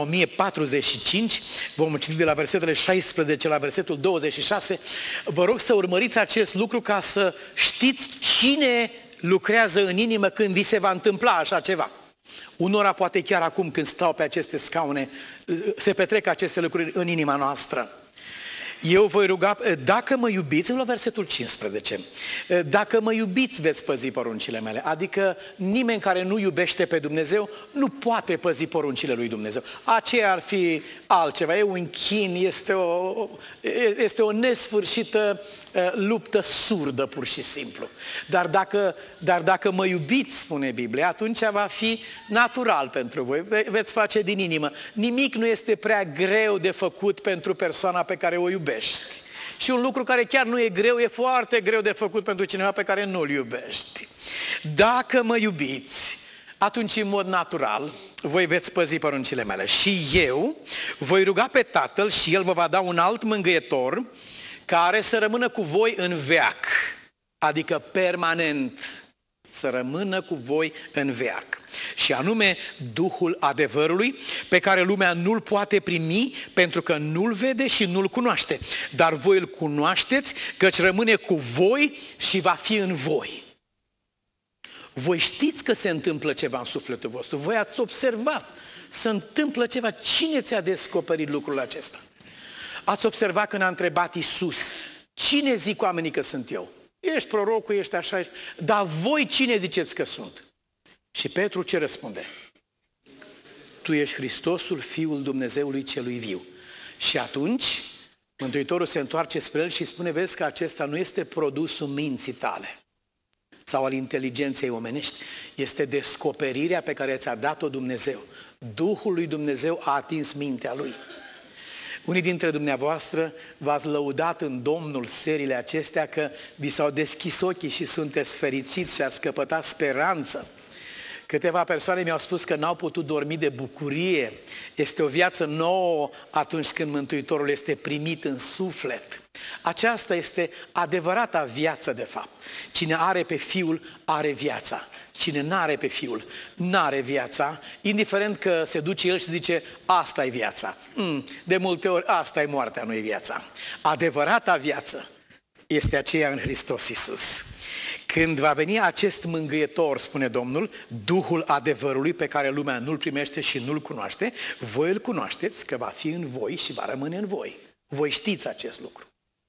1045, vom citi de la versetele 16 la versetul 26. Vă rog să urmăriți acest lucru ca să știți cine lucrează în inimă când vi se va întâmpla așa ceva. Unora poate chiar acum când stau pe aceste scaune, se petrec aceste lucruri în inima noastră. Eu voi ruga, dacă mă iubiți, la versetul 15, dacă mă iubiți veți păzi poruncile mele. Adică nimeni care nu iubește pe Dumnezeu nu poate păzi poruncile lui Dumnezeu. Aceea ar fi altceva, e un chin, este o nesfârșită luptă surdă pur și simplu. Dar dacă mă iubiți, spune Biblia, atunci va fi natural pentru voi, veți face din inimă. Nimic nu este prea greu de făcut pentru persoana pe care o iubești. Și un lucru care chiar nu e greu, e foarte greu de făcut pentru cineva pe care nu-l iubești. Dacă mă iubiți, atunci în mod natural voi veți păzi poruncile mele. Și eu voi ruga pe Tatăl și El vă va da un alt mângâietor care să rămână cu voi în veac, adică permanent, să rămână cu voi în veac. Și anume Duhul adevărului, pe care lumea nu-l poate primi pentru că nu-l vede și nu-l cunoaște. Dar voi îl cunoașteți, căci rămâne cu voi și va fi în voi. Voi știți că se întâmplă ceva în sufletul vostru, voi ați observat, se întâmplă ceva. Cine ți-a descoperit lucrul acesta? Ați observat când a întrebat Iisus, cine zic oamenii că sunt eu? Ești prorocul, ești așa, dar voi cine ziceți că sunt? Și Petru ce răspunde? Tu ești Hristosul, Fiul Dumnezeului celui viu. Și atunci Mântuitorul se întoarce spre el și spune, vezi că acesta nu este produsul minții tale sau al inteligenței omenești, este descoperirea pe care ți-a dat-o Dumnezeu. Duhul lui Dumnezeu a atins mintea lui. Unii dintre dumneavoastră v-ați lăudat în Domnul seriile acestea că vi s-au deschis ochii și sunteți fericiți și ați căpătat speranță. Câteva persoane mi-au spus că n-au putut dormi de bucurie. Este o viață nouă atunci când Mântuitorul este primit în suflet. Aceasta este adevărata viață de fapt. Cine are pe Fiul are viața. Cine n-are pe Fiul n-are viața, indiferent că se duce el și zice, asta e viața. De multe ori asta e moartea, nu e viața. Adevărata viață este aceea în Hristos Iisus. Când va veni acest mângâietor, spune Domnul, Duhul adevărului pe care lumea nu-l primește și nu-l cunoaște, voi îl cunoașteți că va fi în voi și va rămâne în voi. Voi știți acest lucru.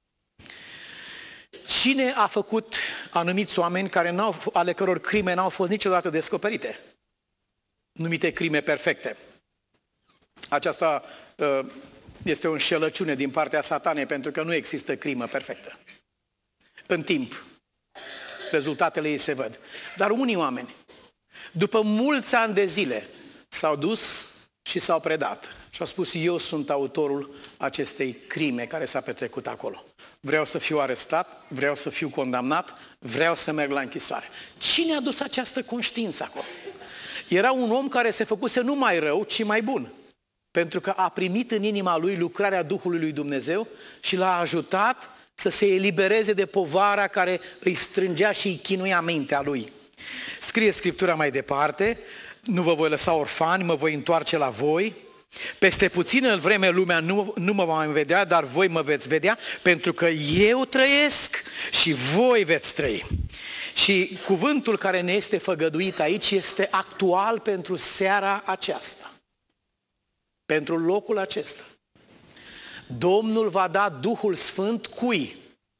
Cine a făcut anumiți oameni ale căror crime n-au fost niciodată descoperite? Numite crime perfecte. Aceasta este o înșelăciune din partea Satanei, pentru că nu există crimă perfectă. În timp, rezultatele ei se văd. Dar unii oameni, după mulți ani de zile, s-au dus și s-au predat. Și au spus, eu sunt autorul acestei crime care s-a petrecut acolo. Vreau să fiu arestat, vreau să fiu condamnat, vreau să merg la închisoare. Cine a dus această conștiință acolo? Era un om care se făcuse nu mai rău, ci mai bun. Pentru că a primit în inima lui lucrarea Duhului lui Dumnezeu și l-a ajutat să se elibereze de povara care îi strângea și îi chinuia mintea lui. Scrie Scriptura mai departe, nu vă voi lăsa orfani, mă voi întoarce la voi. Peste puțină vreme lumea nu mă va mai vedea, dar voi mă veți vedea, pentru că eu trăiesc și voi veți trăi. Și cuvântul care ne este făgăduit aici este actual pentru seara aceasta, pentru locul acesta. Domnul va da Duhul Sfânt cui?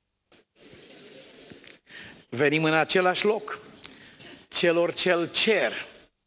Venim în același loc. Celor ce-l cer.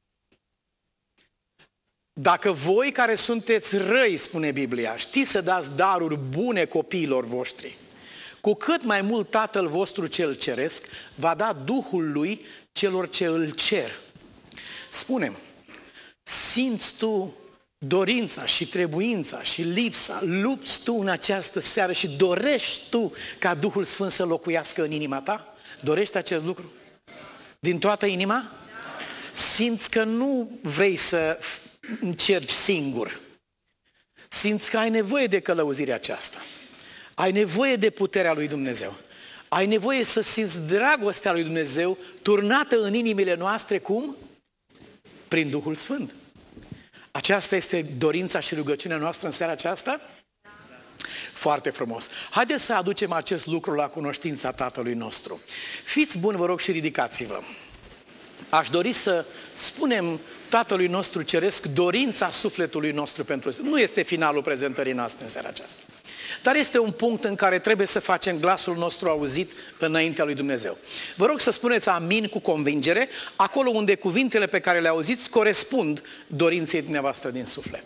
Dacă voi care sunteți răi, spune Biblia, știți să dați daruri bune copiilor voștri, cu cât mai mult Tatăl vostru cel ceresc va da Duhul lui celor ce îl cer. Spune-mi, simți tu dorința și trebuința și lipsa, lupți tu în această seară și dorești tu ca Duhul Sfânt să locuiască în inima ta? Dorești acest lucru? Din toată inima? Simți că nu vrei să încerci singur. Simți că ai nevoie de călăuzirea aceasta. Ai nevoie de puterea lui Dumnezeu. Ai nevoie să simți dragostea lui Dumnezeu turnată în inimile noastre, cum? Prin Duhul Sfânt. Aceasta este dorința și rugăciunea noastră în seara aceasta? Foarte frumos. Haideți să aducem acest lucru la cunoștința Tatălui nostru. Fiți buni, vă rog, și ridicați-vă. Aș dori să spunem Tatălui nostru Ceresc dorința sufletului nostru pentru... Nu este finalul prezentării noastre în seara aceasta. Dar este un punct în care trebuie să facem glasul nostru auzit înaintea lui Dumnezeu. Vă rog să spuneți amin cu convingere, acolo unde cuvintele pe care le auziți corespund dorinței dumneavoastră din suflet.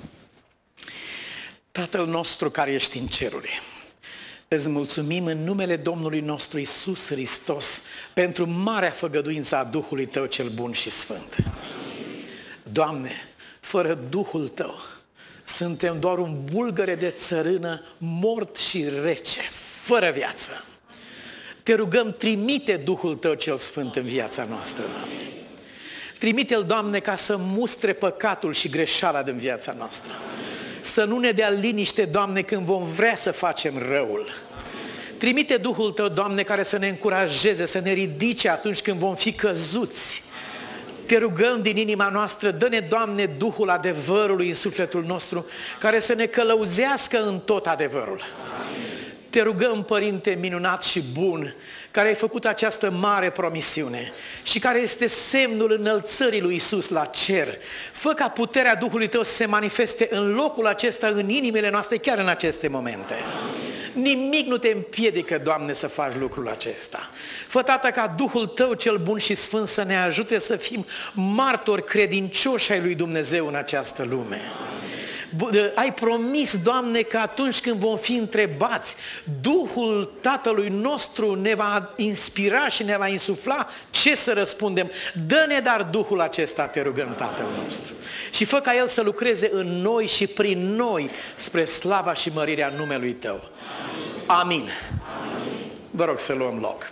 Tatăl nostru care ești în ceruri, îți mulțumim în numele Domnului nostru Iisus Hristos pentru marea făgăduință a Duhului Tău cel bun și sfânt. Doamne, fără Duhul Tău, suntem doar un bulgăre de țărână mort și rece, fără viață. Te rugăm, trimite Duhul Tău cel Sfânt în viața noastră, Doamne. Trimite-L, Doamne, ca să mustre păcatul și greșeala din viața noastră. Să nu ne dea liniște, Doamne, când vom vrea să facem răul. Trimite Duhul Tău, Doamne, care să ne încurajeze, să ne ridice atunci când vom fi căzuți. Te rugăm din inima noastră, dă-ne, Doamne, Duhul adevărului în sufletul nostru, care să ne călăuzească în tot adevărul. Te rugăm, Părinte minunat și bun, care ai făcut această mare promisiune și care este semnul înălțării lui Iisus la cer. Fă ca puterea Duhului Tău să se manifeste în locul acesta, în inimile noastre, chiar în aceste momente. Nimic nu te împiedică, Doamne, să faci lucrul acesta. Fă, Tată, ca Duhul Tău cel bun și sfânt să ne ajute să fim martori credincioși ai lui Dumnezeu în această lume. Ai promis, Doamne, că atunci când vom fi întrebați, Duhul Tatălui nostru ne va inspira și ne va insufla ce să răspundem. Dă-ne dar Duhul acesta, te rugăm, Tatăl nostru. Și fă ca El să lucreze în noi și prin noi spre slava și mărirea numelui Tău. Amin. Vă rog să luăm loc.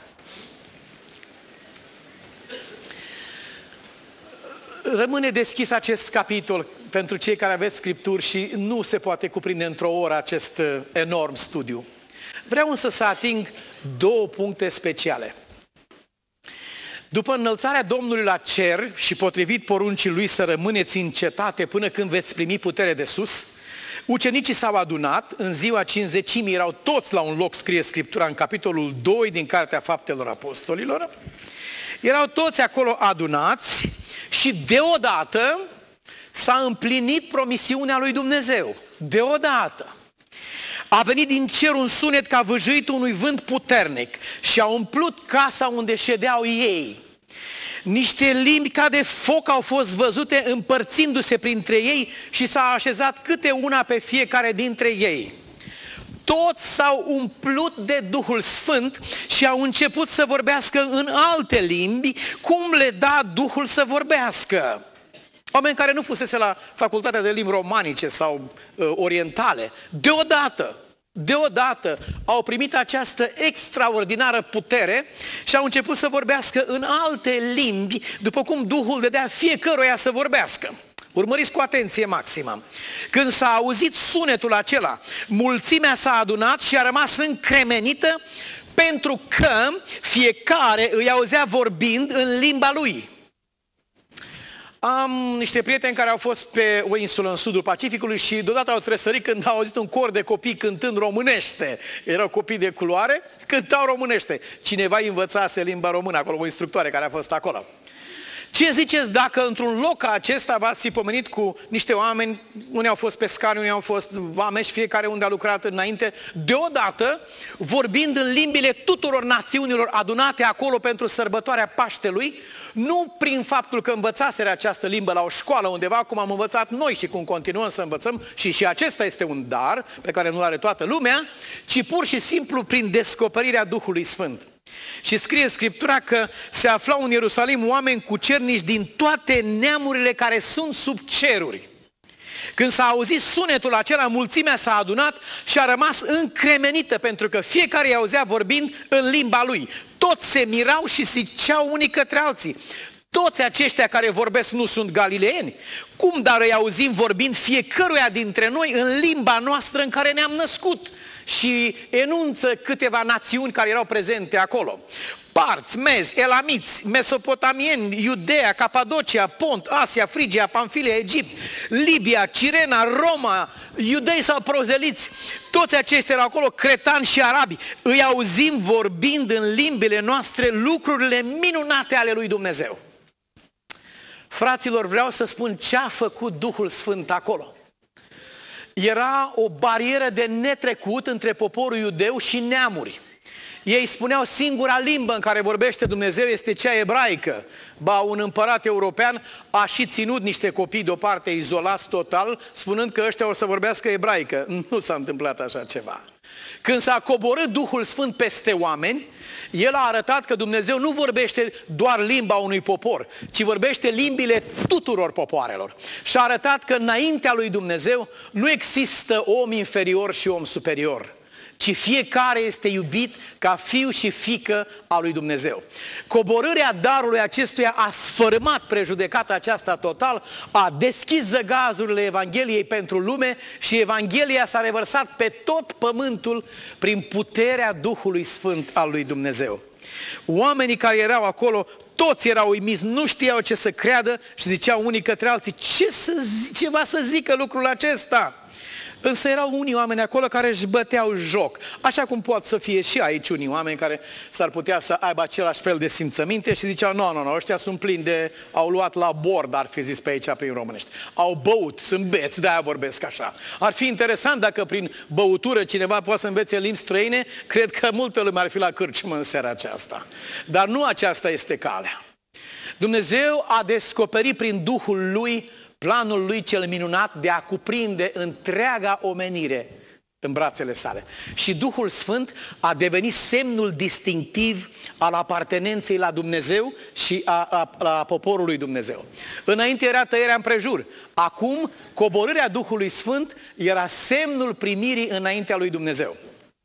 Rămâne deschis acest capitol pentru cei care aveți scripturi și nu se poate cuprinde într-o oră acest enorm studiu. Vreau însă să ating două puncte speciale. După înălțarea Domnului la cer și potrivit poruncii Lui să rămâneți în cetate până când veți primi putere de sus, ucenicii s-au adunat, în ziua Cincizecimii erau toți la un loc, scrie Scriptura în capitolul 2 din Cartea Faptelor Apostolilor, erau toți acolo adunați și deodată s-a împlinit promisiunea lui Dumnezeu. Deodată a venit din cer un sunet ca vâjuitul unui vânt puternic și a umplut casa unde ședeau ei. Niște limbi ca de foc au fost văzute împărțindu-se printre ei și s-a așezat câte una pe fiecare dintre ei. Toți s-au umplut de Duhul Sfânt și au început să vorbească în alte limbi, cum le da Duhul să vorbească. Oameni care nu fusese la facultatea de limbi romanice sau orientale, deodată au primit această extraordinară putere și au început să vorbească în alte limbi, după cum Duhul dădea fiecăruia să vorbească. Urmăriți cu atenție maximă. Când s-a auzit sunetul acela, mulțimea s-a adunat și a rămas încremenită pentru că fiecare îi auzea vorbind în limba lui. Am niște prieteni care au fost pe o insulă în sudul Pacificului și deodată au tresărit când au auzit un cor de copii cântând românește. Erau copii de culoare, cântau românește. Cineva îi învățase limba română acolo, o instructoare care a fost acolo. Ce ziceți dacă într-un loc ca acesta v-ați fi pomenit cu niște oameni, unii au fost pescari, unii au fost vameși, fiecare unde a lucrat înainte, deodată, vorbind în limbile tuturor națiunilor adunate acolo pentru sărbătoarea Paștelui, nu prin faptul că învățaseră această limbă la o școală undeva, cum am învățat noi și cum continuăm să învățăm, și acesta este un dar pe care nu-l are toată lumea, ci pur și simplu prin descoperirea Duhului Sfânt. Și scrie Scriptura că se aflau în Ierusalim oameni cucernici din toate neamurile care sunt sub ceruri. Când s-a auzit sunetul acela, mulțimea s-a adunat și a rămas încremenită, pentru că fiecare îi auzea vorbind în limba lui. Toți se mirau și ziceau unii către alții: toți aceștia care vorbesc nu sunt galileeni? Cum dar îi auzim vorbind fiecăruia dintre noi în limba noastră în care ne-am născut? Și enunță câteva națiuni care erau prezente acolo: parți, mezi, elamiți, mesopotamieni, Iudeea, Capadocia, Pont, Asia, Frigia, Pamfilia, Egipt, Libia, Cirena, Roma, iudei sau prozeliți. Toți aceștia erau acolo, cretani și arabi. Îi auzim vorbind în limbile noastre lucrurile minunate ale lui Dumnezeu. Fraților, vreau să spun ce a făcut Duhul Sfânt acolo. era o barieră de netrecut între poporul iudeu și neamuri. Ei spuneau singura limbă în care vorbește Dumnezeu este cea ebraică. Ba, un împărat european a și ținut niște copii deoparte izolați total, spunând că ăștia o să vorbească ebraică. Nu s-a întâmplat așa ceva. Când s-a coborât Duhul Sfânt peste oameni, El a arătat că Dumnezeu nu vorbește doar limba unui popor, ci vorbește limbile tuturor popoarelor. Și a arătat că înaintea lui Dumnezeu nu există om inferior și om superior, ci fiecare este iubit ca fiu și fiică a lui Dumnezeu. Coborârea darului acestuia a sfărâmat prejudecata aceasta total, a deschis zăgazurile Evangheliei pentru lume și Evanghelia s-a revărsat pe tot pământul prin puterea Duhului Sfânt al lui Dumnezeu. Oamenii care erau acolo, toți erau uimiți, nu știau ce să creadă și ziceau unii către alții, ce va să zică lucrul acesta? Însă erau unii oameni acolo care își băteau joc, așa cum pot să fie și aici unii oameni care s-ar putea să aibă același fel de simțăminte și ziceau, nu, ăștia sunt plini de, au luat la bord, ar fi zis pe aici prin românești, au băut, sunt beți, de-aia vorbesc așa. Ar fi interesant dacă prin băutură cineva poate să învețe limbi străine, cred că multă lume ar fi la cârciumă în seara aceasta. Dar nu aceasta este calea. Dumnezeu a descoperit prin Duhul Lui planul Lui cel minunat de a cuprinde întreaga omenire în brațele sale. Și Duhul Sfânt a devenit semnul distinctiv al apartenenței la Dumnezeu și la poporul lui Dumnezeu. Înainte era tăierea împrejur. Acum, coborârea Duhului Sfânt era semnul primirii înaintea lui Dumnezeu.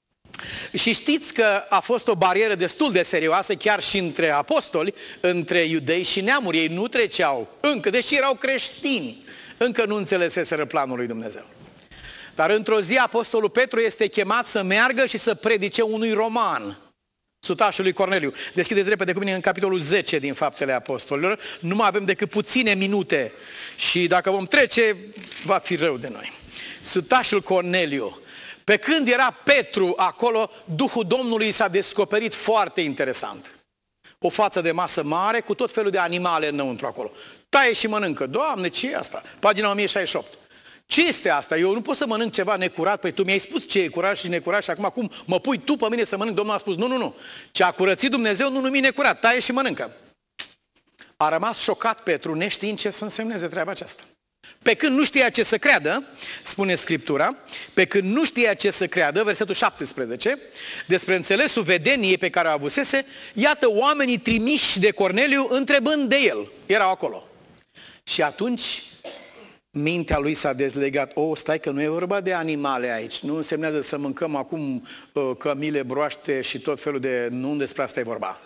Și știți că a fost o barieră destul de serioasă chiar și între apostoli, între iudei și neamuri. Ei nu treceau încă, deși erau creștini, încă nu înțeleseseră planul lui Dumnezeu. Dar într-o zi apostolul Petru este chemat să meargă și să predice unui roman, sutașul lui Corneliu. Deschideți repede cu mine în capitolul 10 din Faptele Apostolilor. Nu mai avem decât puține minute și dacă vom trece, va fi rău de noi. Sutașul Corneliu. Pe când era Petru acolo, Duhul Domnului s-a descoperit foarte interesant. O față de masă mare cu tot felul de animale înăuntru acolo. Taie și mănâncă. Doamne, ce e asta? Pagina 1068. Ce este asta? Eu nu pot să mănânc ceva necurat. Păi tu mi-ai spus ce e curat și necurat și acum cum mă pui tu pe mine să mănânc? Domnul a spus, nu. Ce a curățit Dumnezeu nu numi necurat. Taie și mănâncă. A rămas șocat Petru, neștiind ce să însemneze treaba aceasta. Pe când nu știa ce să creadă, spune Scriptura, pe când nu știa ce să creadă, versetul 17, despre înțelesul vedeniei pe care o avusese, iată oamenii trimiși de Corneliu întrebând de el. Erau acolo. Și atunci mintea lui s-a dezlegat. Stai că nu e vorba de animale aici. Nu însemnează să mâncăm acum cămile, broaște și tot felul de... Nu despre asta e vorba.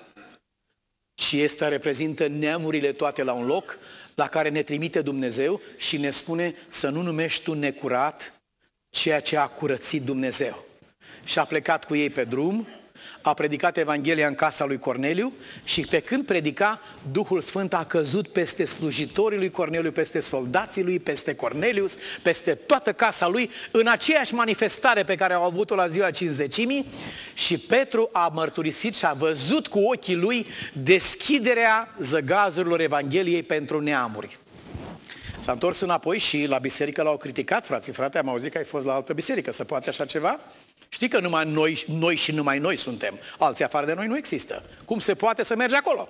Și asta reprezintă neamurile toate la un loc la care ne trimite Dumnezeu și ne spune să nu numești tu necurat ceea ce a curățit Dumnezeu. Și a plecat cu ei pe drum, a predicat Evanghelia în casa lui Corneliu și pe când predica, Duhul Sfânt a căzut peste slujitorii lui Corneliu, peste soldații lui, peste Cornelius, peste toată casa lui, în aceeași manifestare pe care au avut-o la ziua Cincizecimii și Petru a mărturisit și a văzut cu ochii lui deschiderea zăgazurilor Evangheliei pentru neamuri. S-a întors înapoi și la biserică l-au criticat, frate, am auzit că ai fost la altă biserică, se poate așa ceva? Știi că numai noi și numai noi suntem, alții afară de noi nu există. Cum se poate să mergi acolo?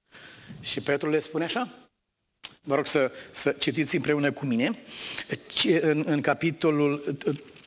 Și Petru le spune așa, vă rog să citiți împreună cu mine, în capitolul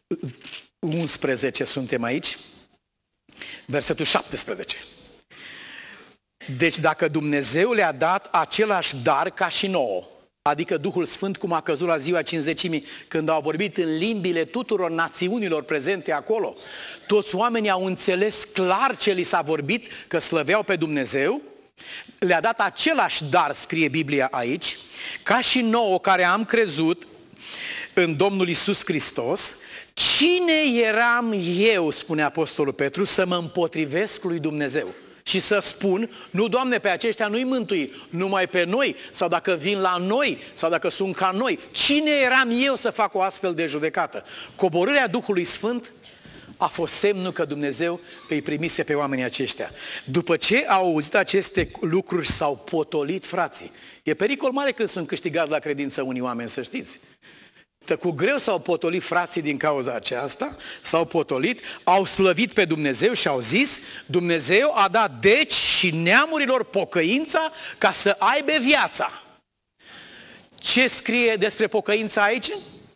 11 suntem aici, versetul 17. Deci dacă Dumnezeu le-a dat același dar ca și nouă, adică Duhul Sfânt cum a căzut la ziua Cincizecimii, când au vorbit în limbile tuturor națiunilor prezente acolo, toți oamenii au înțeles clar ce li s-a vorbit, că slăveau pe Dumnezeu, le-a dat același dar, scrie Biblia aici, ca și nouă care am crezut în Domnul Iisus Hristos. Cine eram eu, spune Apostolul Petru, să mă împotrivesc lui Dumnezeu? Și să spun, nu, Doamne, pe aceștia nu-i mântui, numai pe noi, sau dacă vin la noi, sau dacă sunt ca noi. Cine eram eu să fac o astfel de judecată? Coborârea Duhului Sfânt a fost semnul că Dumnezeu îi primise pe oamenii aceștia. După ce au auzit aceste lucruri, s-au potolit frații. E pericol mare când sunt câștigați la credință unii oameni, să știți. Cu greu s-au potolit frații din cauza aceasta, s-au potolit, au slăvit pe Dumnezeu și au zis, Dumnezeu a dat deci și neamurilor pocăința ca să aibă viața. Ce scrie despre pocăința aici?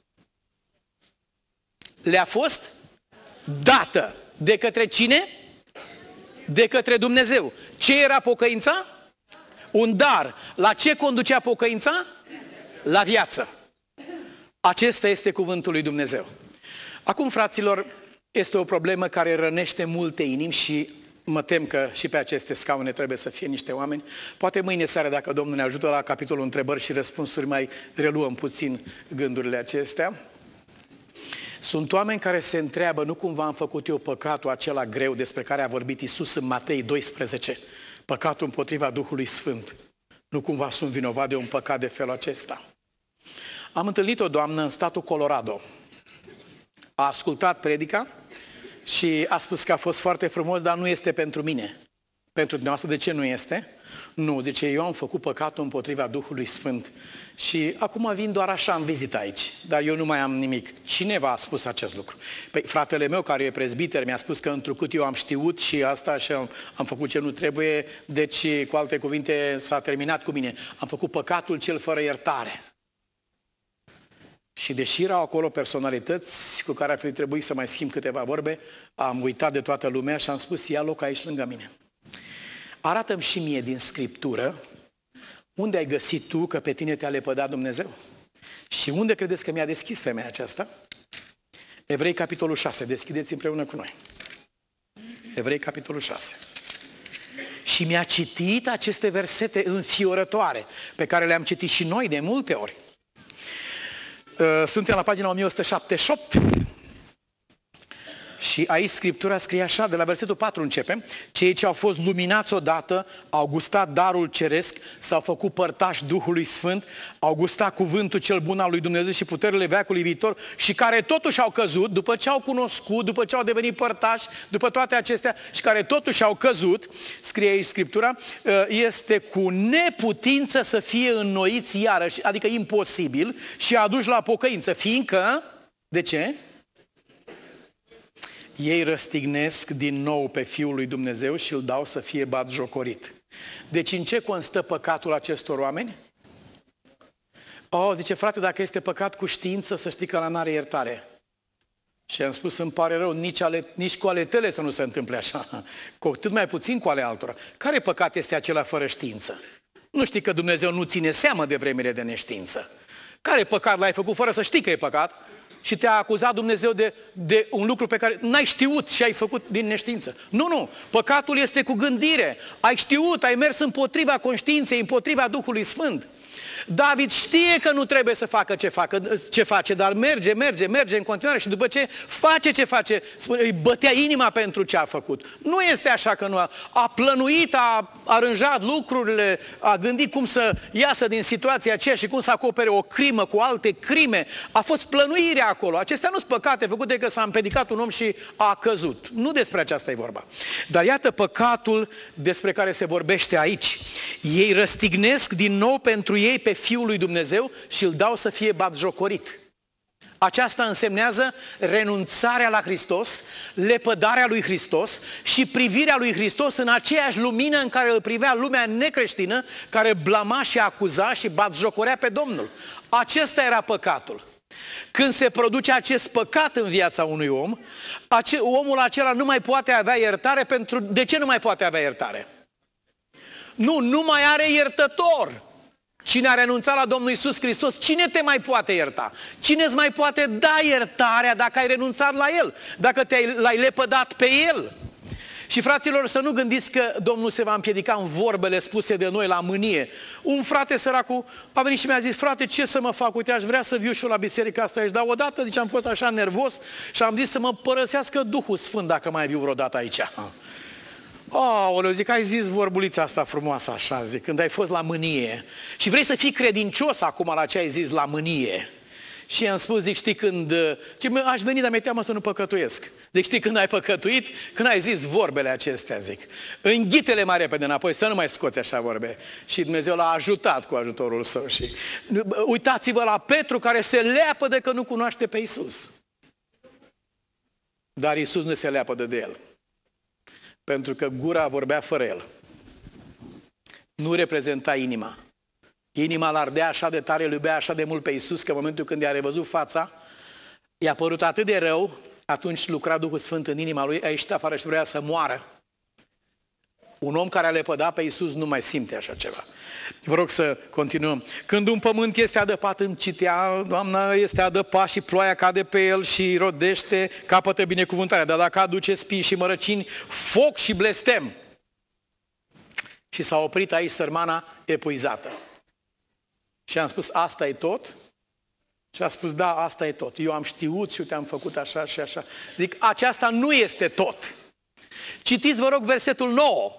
Le-a fost dată. De către cine? De către Dumnezeu. Ce era pocăința? Un dar. La ce conducea pocăința? La viață. Acesta este cuvântul lui Dumnezeu. Acum, fraților, este o problemă care rănește multe inimi și mă tem că și pe aceste scaune trebuie să fie niște oameni. Poate mâine seară, dacă Domnul ne ajută, la capitolul întrebări și răspunsuri, mai reluăm puțin gândurile acestea. Sunt oameni care se întreabă, nu cumva am făcut eu păcatul acela greu despre care a vorbit Iisus în Matei 12, păcatul împotriva Duhului Sfânt. Nu cumva sunt vinovat de un păcat de felul acesta. Am întâlnit o doamnă în statul Colorado. A ascultat predica și a spus că a fost foarte frumos, dar nu este pentru mine. Pentru dumneavoastră, de ce nu este? Nu, zice, eu am făcut păcatul împotriva Duhului Sfânt și acum vin doar așa în vizită aici, dar eu nu mai am nimic. Cine v-a spus acest lucru? Păi fratele meu, care e prezbiter, mi-a spus că întrucât eu am știut și asta și am făcut ce nu trebuie, deci, cu alte cuvinte, s-a terminat cu mine. Am făcut păcatul cel fără iertare. Și deși erau acolo personalități cu care ar fi trebuit să mai schimb câteva vorbe, am uitat de toată lumea și am spus, ia loc aici lângă mine. Arată-mi și mie din Scriptură unde ai găsit tu că pe tine te-a lepădat Dumnezeu? Și unde credeți că mi-a deschis femeia aceasta? Evrei, capitolul 6. Deschideți împreună cu noi. Evrei, capitolul 6. Și mi-a citit aceste versete înfiorătoare, pe care le-am citit și noi de multe ori. Suntem la pagina 1178. Și aici Scriptura scrie așa, de la versetul 4 începem: cei ce au fost luminați odată, au gustat darul ceresc, s-au făcut părtași Duhului Sfânt, au gustat cuvântul cel bun al lui Dumnezeu și puterile veacului viitor, și care totuși au căzut, după ce au cunoscut, după ce au devenit părtași, după toate acestea, și care totuși au căzut, scrie aici Scriptura, este cu neputință să fie înnoiți iarăși, adică imposibil, și aduși la pocăință, fiindcă, de ce? Ei răstignesc din nou pe Fiul lui Dumnezeu și îl dau să fie batjocorit. Deci în ce constă păcatul acestor oameni? Zice, frate, dacă este păcat cu știință, să știi că ăla n-are iertare. Și am spus, îmi pare rău, nici cu ale tale să nu se întâmple așa, cu atât mai puțin cu ale altora. Care păcat este acela fără știință? Nu știi că Dumnezeu nu ține seamă de vremile de neștiință. Care păcat l-ai făcut fără să știi că e păcat? Și te-a acuzat Dumnezeu de un lucru pe care n-ai știut și ai făcut din neștiință. Nu, păcatul este cu gândire. Ai știut, ai mers împotriva conștiinței, împotriva Duhului Sfânt. David știe că nu trebuie să facă ce face, dar merge în continuare și după ce face ce face, îi bătea inima pentru ce a făcut. Nu este așa că nu a plănuit, a aranjat lucrurile, a gândit cum să iasă din situația aceea și cum să acopere o crimă cu alte crime. A fost plănuirea acolo. Acestea nu sunt păcate făcute că s-a împiedicat un om și a căzut. Nu despre aceasta e vorba. Dar iată păcatul despre care se vorbește aici. Ei răstignesc din nou pentru ei pe Fiul lui Dumnezeu și îl dau să fie batjocorit. Aceasta însemnează renunțarea la Hristos, lepădarea lui Hristos și privirea lui Hristos în aceeași lumină în care îl privea lumea necreștină, care blama și acuza și batjocorea pe Domnul. Acesta era păcatul. Când se produce acest păcat în viața unui om, omul acela nu mai poate avea iertare. De ce nu mai poate avea iertare? Nu mai are iertător. Cine a renunțat la Domnul Iisus Hristos, cine te mai poate ierta? Cine îți mai poate da iertarea dacă ai renunțat la El? Dacă l-ai lepădat pe El? Și fraților, să nu gândiți că Domnul se va împiedica în vorbele spuse de noi la mânie. Un frate săracul a venit și mi-a zis, frate, ce să mă fac? Uite, aș vrea să viu și eu la biserica asta aici. Dar odată, zice, am fost așa nervos și am zis să mă părăsească Duhul Sfânt dacă mai viu vreodată aici. Zic, ai zis vorbulița asta frumoasă așa, zic, când ai fost la mânie și vrei să fii credincios acum la ce ai zis la mânie. Și i-am spus, zic, știi când... aș veni, dar mi-e teamă să nu păcătuiesc. Zic, știi când ai păcătuit? Când ai zis vorbele acestea, zic. Înghite-le mai repede înapoi, să nu mai scoți așa vorbe. Și Dumnezeu l-a ajutat cu ajutorul său. Și uitați-vă la Petru care se leapă de că nu cunoaște pe Iisus. Dar Iisus nu se leapă de el. Pentru că gura vorbea fără el. Nu reprezenta inima. Inima l-ardea așa de tare, îl iubea așa de mult pe Iisus, că în momentul când i-a revăzut fața, i-a părut atât de rău, atunci lucra Duhul Sfânt în inima lui, a ieșit afară și vrea să moară. Un om care a lepădat pe Iisus nu mai simte așa ceva. Vă rog să continuăm. Când un pământ este adăpat, îmi citea, Doamna, este adăpat și ploaia cade pe el și rodește, capătă binecuvântarea. Dar dacă aduce spini și mărăcini, foc și blestem. Și s-a oprit aici sărmana epuizată. Și am spus, asta e tot? Și a spus, da, asta e tot. Eu am știut și te-am făcut așa și așa. Zic, aceasta nu este tot. Citiți, vă rog, versetul 9.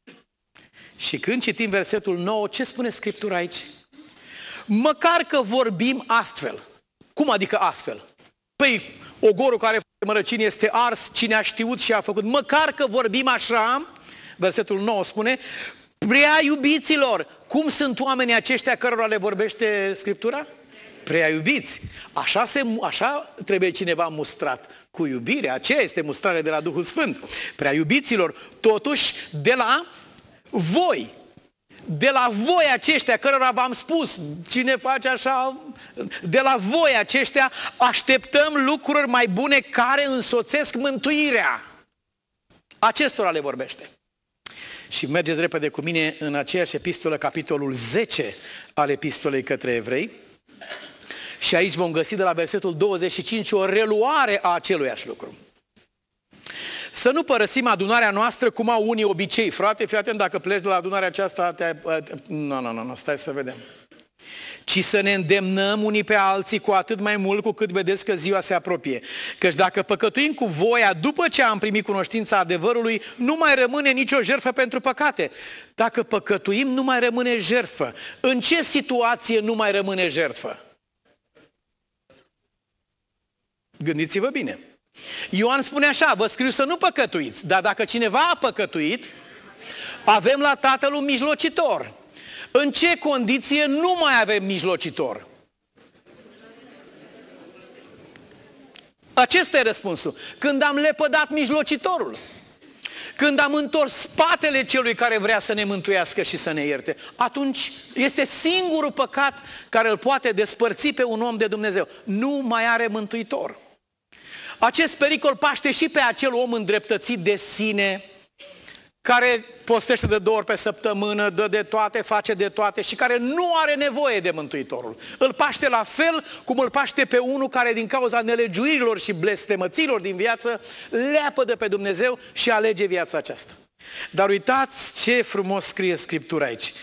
Și când citim versetul 9, ce spune Scriptura aici? Măcar că vorbim astfel. Cum adică astfel? Păi, ogorul care face mărăcini este ars, cine a știut și a făcut. Măcar că vorbim așa, versetul 9 spune, prea iubiților, cum sunt oamenii aceștia cărora le vorbește Scriptura? Prea iubiți. Așa trebuie cineva mustrat. Cu iubire. Aceea este mustrare de la Duhul Sfânt. Prea iubiților, totuși de la voi. De la voi aceștia cărora v-am spus, cine face așa, de la voi aceștia așteptăm lucruri mai bune care însoțesc mântuirea. Acestora le vorbește. Și mergeți repede cu mine în aceeași epistolă, capitolul 10 al epistolei către evrei. Și aici vom găsi de la versetul 25 o reluare a aceluiași lucru. Să nu părăsim adunarea noastră cum au unii obicei. Frate, fii atent, dacă pleci de la adunarea aceasta, nu, stai să vedem. Ci să ne îndemnăm unii pe alții cu atât mai mult cu cât vedeți că ziua se apropie. Căci dacă păcătuim cu voia după ce am primit cunoștința adevărului, nu mai rămâne nicio jertfă pentru păcate. Dacă păcătuim, nu mai rămâne jertfă. În ce situație nu mai rămâne jertfă? Gândiți-vă bine. Ioan spune așa, vă scriu să nu păcătuiți, dar dacă cineva a păcătuit, avem la Tatăl un mijlocitor. În ce condiție nu mai avem mijlocitor? Acesta e răspunsul. Când am lepădat mijlocitorul. Când am întors spatele celui care vrea să ne mântuiască și să ne ierte. Atunci este singurul păcat care îl poate despărți pe un om de Dumnezeu. Nu mai are mântuitor. Acest pericol paște și pe acel om îndreptățit de sine, care postește de 2 ori pe săptămână, dă de toate, face de toate și care nu are nevoie de Mântuitorul. Îl paște la fel cum îl paște pe unul care din cauza nelegiuirilor și blestemăților din viață leapă de pe Dumnezeu și alege viața aceasta. Dar uitați ce frumos scrie Scriptura aici.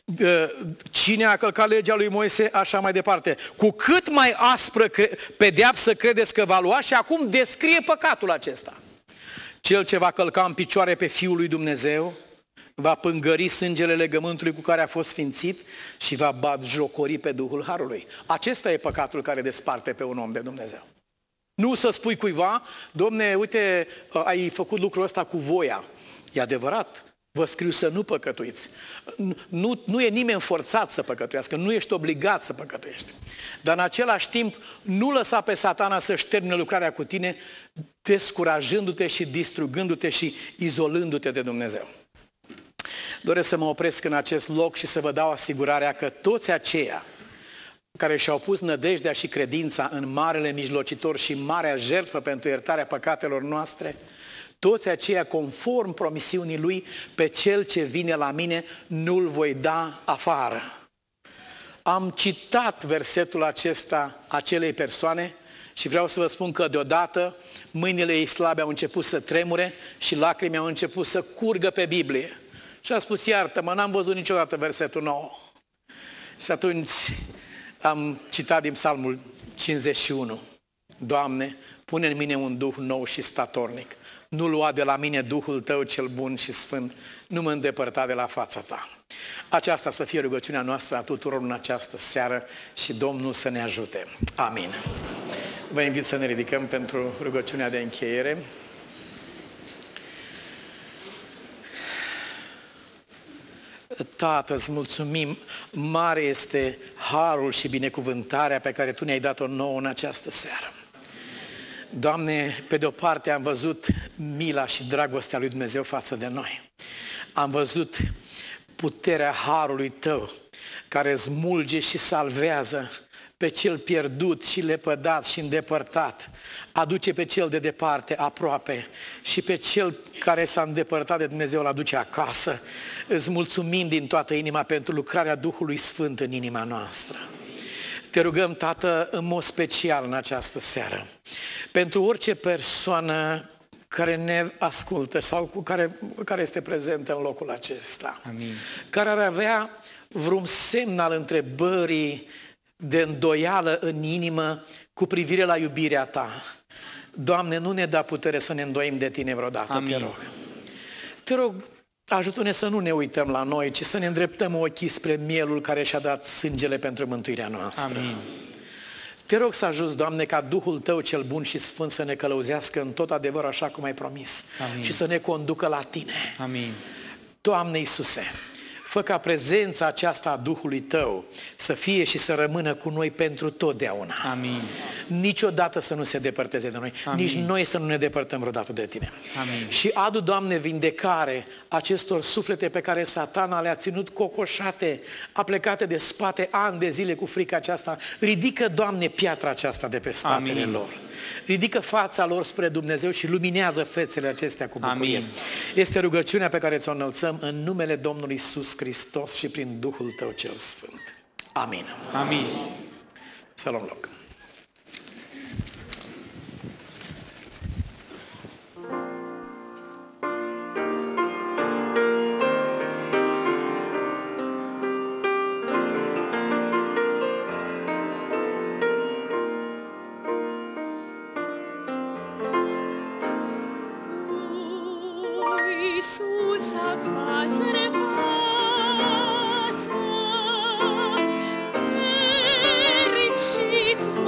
Cine a călcat legea lui Moise, așa mai departe. Cu cât mai aspră pedeapsă credeți că va lua? Și acum descrie păcatul acesta. Cel ce va călca în picioare pe Fiul lui Dumnezeu va pângări sângele legământului cu care a fost sfințit și va batjocori pe Duhul Harului. Acesta e păcatul care desparte pe un om de Dumnezeu. Nu să spui cuiva, Domne, uite, ai făcut lucrul ăsta cu voia. E adevărat, vă scriu să nu păcătuiți. Nu e nimeni forțat să păcătuiască, nu ești obligat să păcătuiești. Dar în același timp, nu lăsa pe Satana să-și termine lucrarea cu tine, descurajându-te și distrugându-te și izolându-te de Dumnezeu. Doresc să mă opresc în acest loc și să vă dau asigurarea că toți aceia care și-au pus nădejdea și credința în marele mijlocitor și marea jertfă pentru iertarea păcatelor noastre, toți aceia, conform promisiunii Lui, pe cel ce vine la mine, nu-l voi da afară. Am citat versetul acesta acelei persoane și vreau să vă spun că deodată mâinile ei slabe au început să tremure și lacrimile au început să curgă pe Biblie. Și a spus, iartă-mă, n-am văzut niciodată versetul 9. Și atunci am citat din Psalmul 51. Doamne, pune în mine un duh nou și statornic. Nu lua de la mine Duhul Tău cel bun și sfânt, nu mă îndepărta de la fața Ta. Aceasta să fie rugăciunea noastră a tuturor în această seară și Domnul să ne ajute. Amin. Vă invit să ne ridicăm pentru rugăciunea de încheiere. Tată, îți mulțumim, mare este harul și binecuvântarea pe care Tu ne-ai dat-o nouă în această seară. Doamne, pe de-o parte am văzut mila și dragostea lui Dumnezeu față de noi. Am văzut puterea harului Tău care smulge și salvează pe cel pierdut și lepădat și îndepărtat, aduce pe cel de departe aproape și pe cel care s-a îndepărtat de Dumnezeu îl aduce acasă. Îți mulțumim din toată inima pentru lucrarea Duhului Sfânt în inima noastră. Te rugăm, Tată, în mod special în această seară, pentru orice persoană care ne ascultă sau care este prezentă în locul acesta. Amin. Care ar avea vreun semn al întrebării de îndoială în inimă cu privire la iubirea Ta. Doamne, nu ne da putere să ne îndoim de Tine vreodată. Amin. Te rog. Te rog, ajută-ne să nu ne uităm la noi, ci să ne îndreptăm ochii spre mielul care și-a dat sângele pentru mântuirea noastră. Amin. Te rog să ajuți, Doamne, ca Duhul Tău cel bun și sfânt să ne călăuzească în tot adevărul așa cum ai promis. Amin. Și să ne conducă la Tine. Amin. Doamne Iisuse, fă ca prezența aceasta a Duhului Tău să fie și să rămână cu noi pentru totdeauna. Amin. Niciodată să nu se depărteze de noi. Amin. Nici noi să nu ne depărtăm vreodată de Tine. Amin. Și adu, Doamne, vindecare acestor suflete pe care Satana le-a ținut cocoșate, aplecate de spate ani de zile cu frica aceasta. Ridică, Doamne, piatra aceasta de pe spatele Amin. Lor. Ridică fața lor spre Dumnezeu și luminează fețele acestea cu bucurie. Amin. Este rugăciunea pe care ți-o înălțăm în numele Domnului Iisus Hristos și prin Duhul Tău cel Sfânt. Amin. Amin. Să luăm loc. Fericit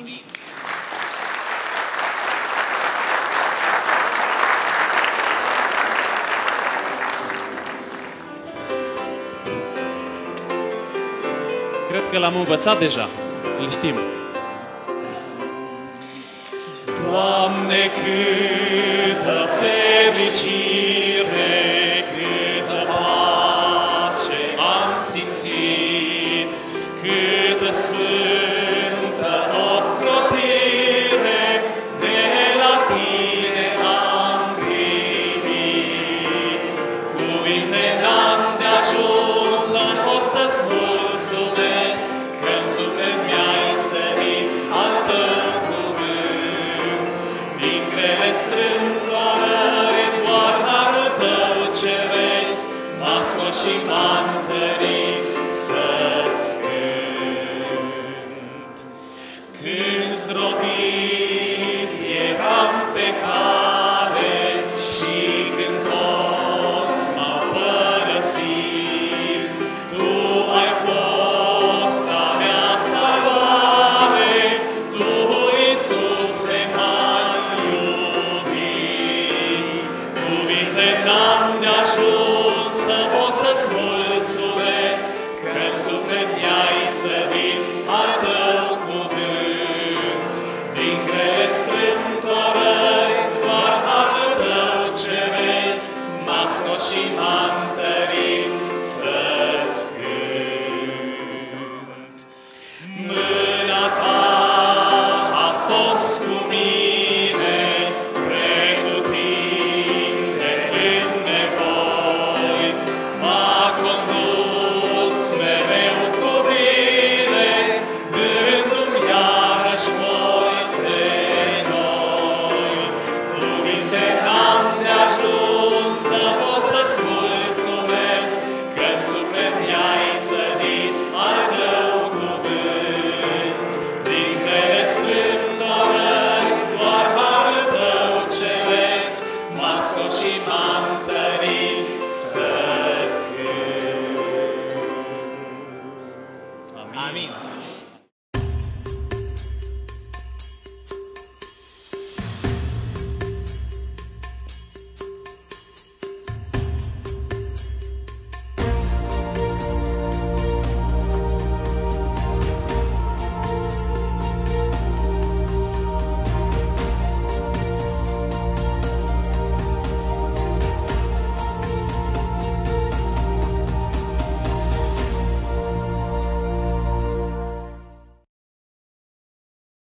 Amin. Cred că l-am învățat deja, îl știm. Doamne, câtă fericire, câtă pace am simțit, câtă sfântă ocrotire de la Tine am primit. Cuvinte n-am de ajuns să pot să-ți mulțumesc, că-n suflet mi-ai sărit al Tău cuvânt. Din grele strâmtorări doar harul Tău ceresc m-a scos și m-a întărit să-ți cânt. Când zdrobit eram pe cale,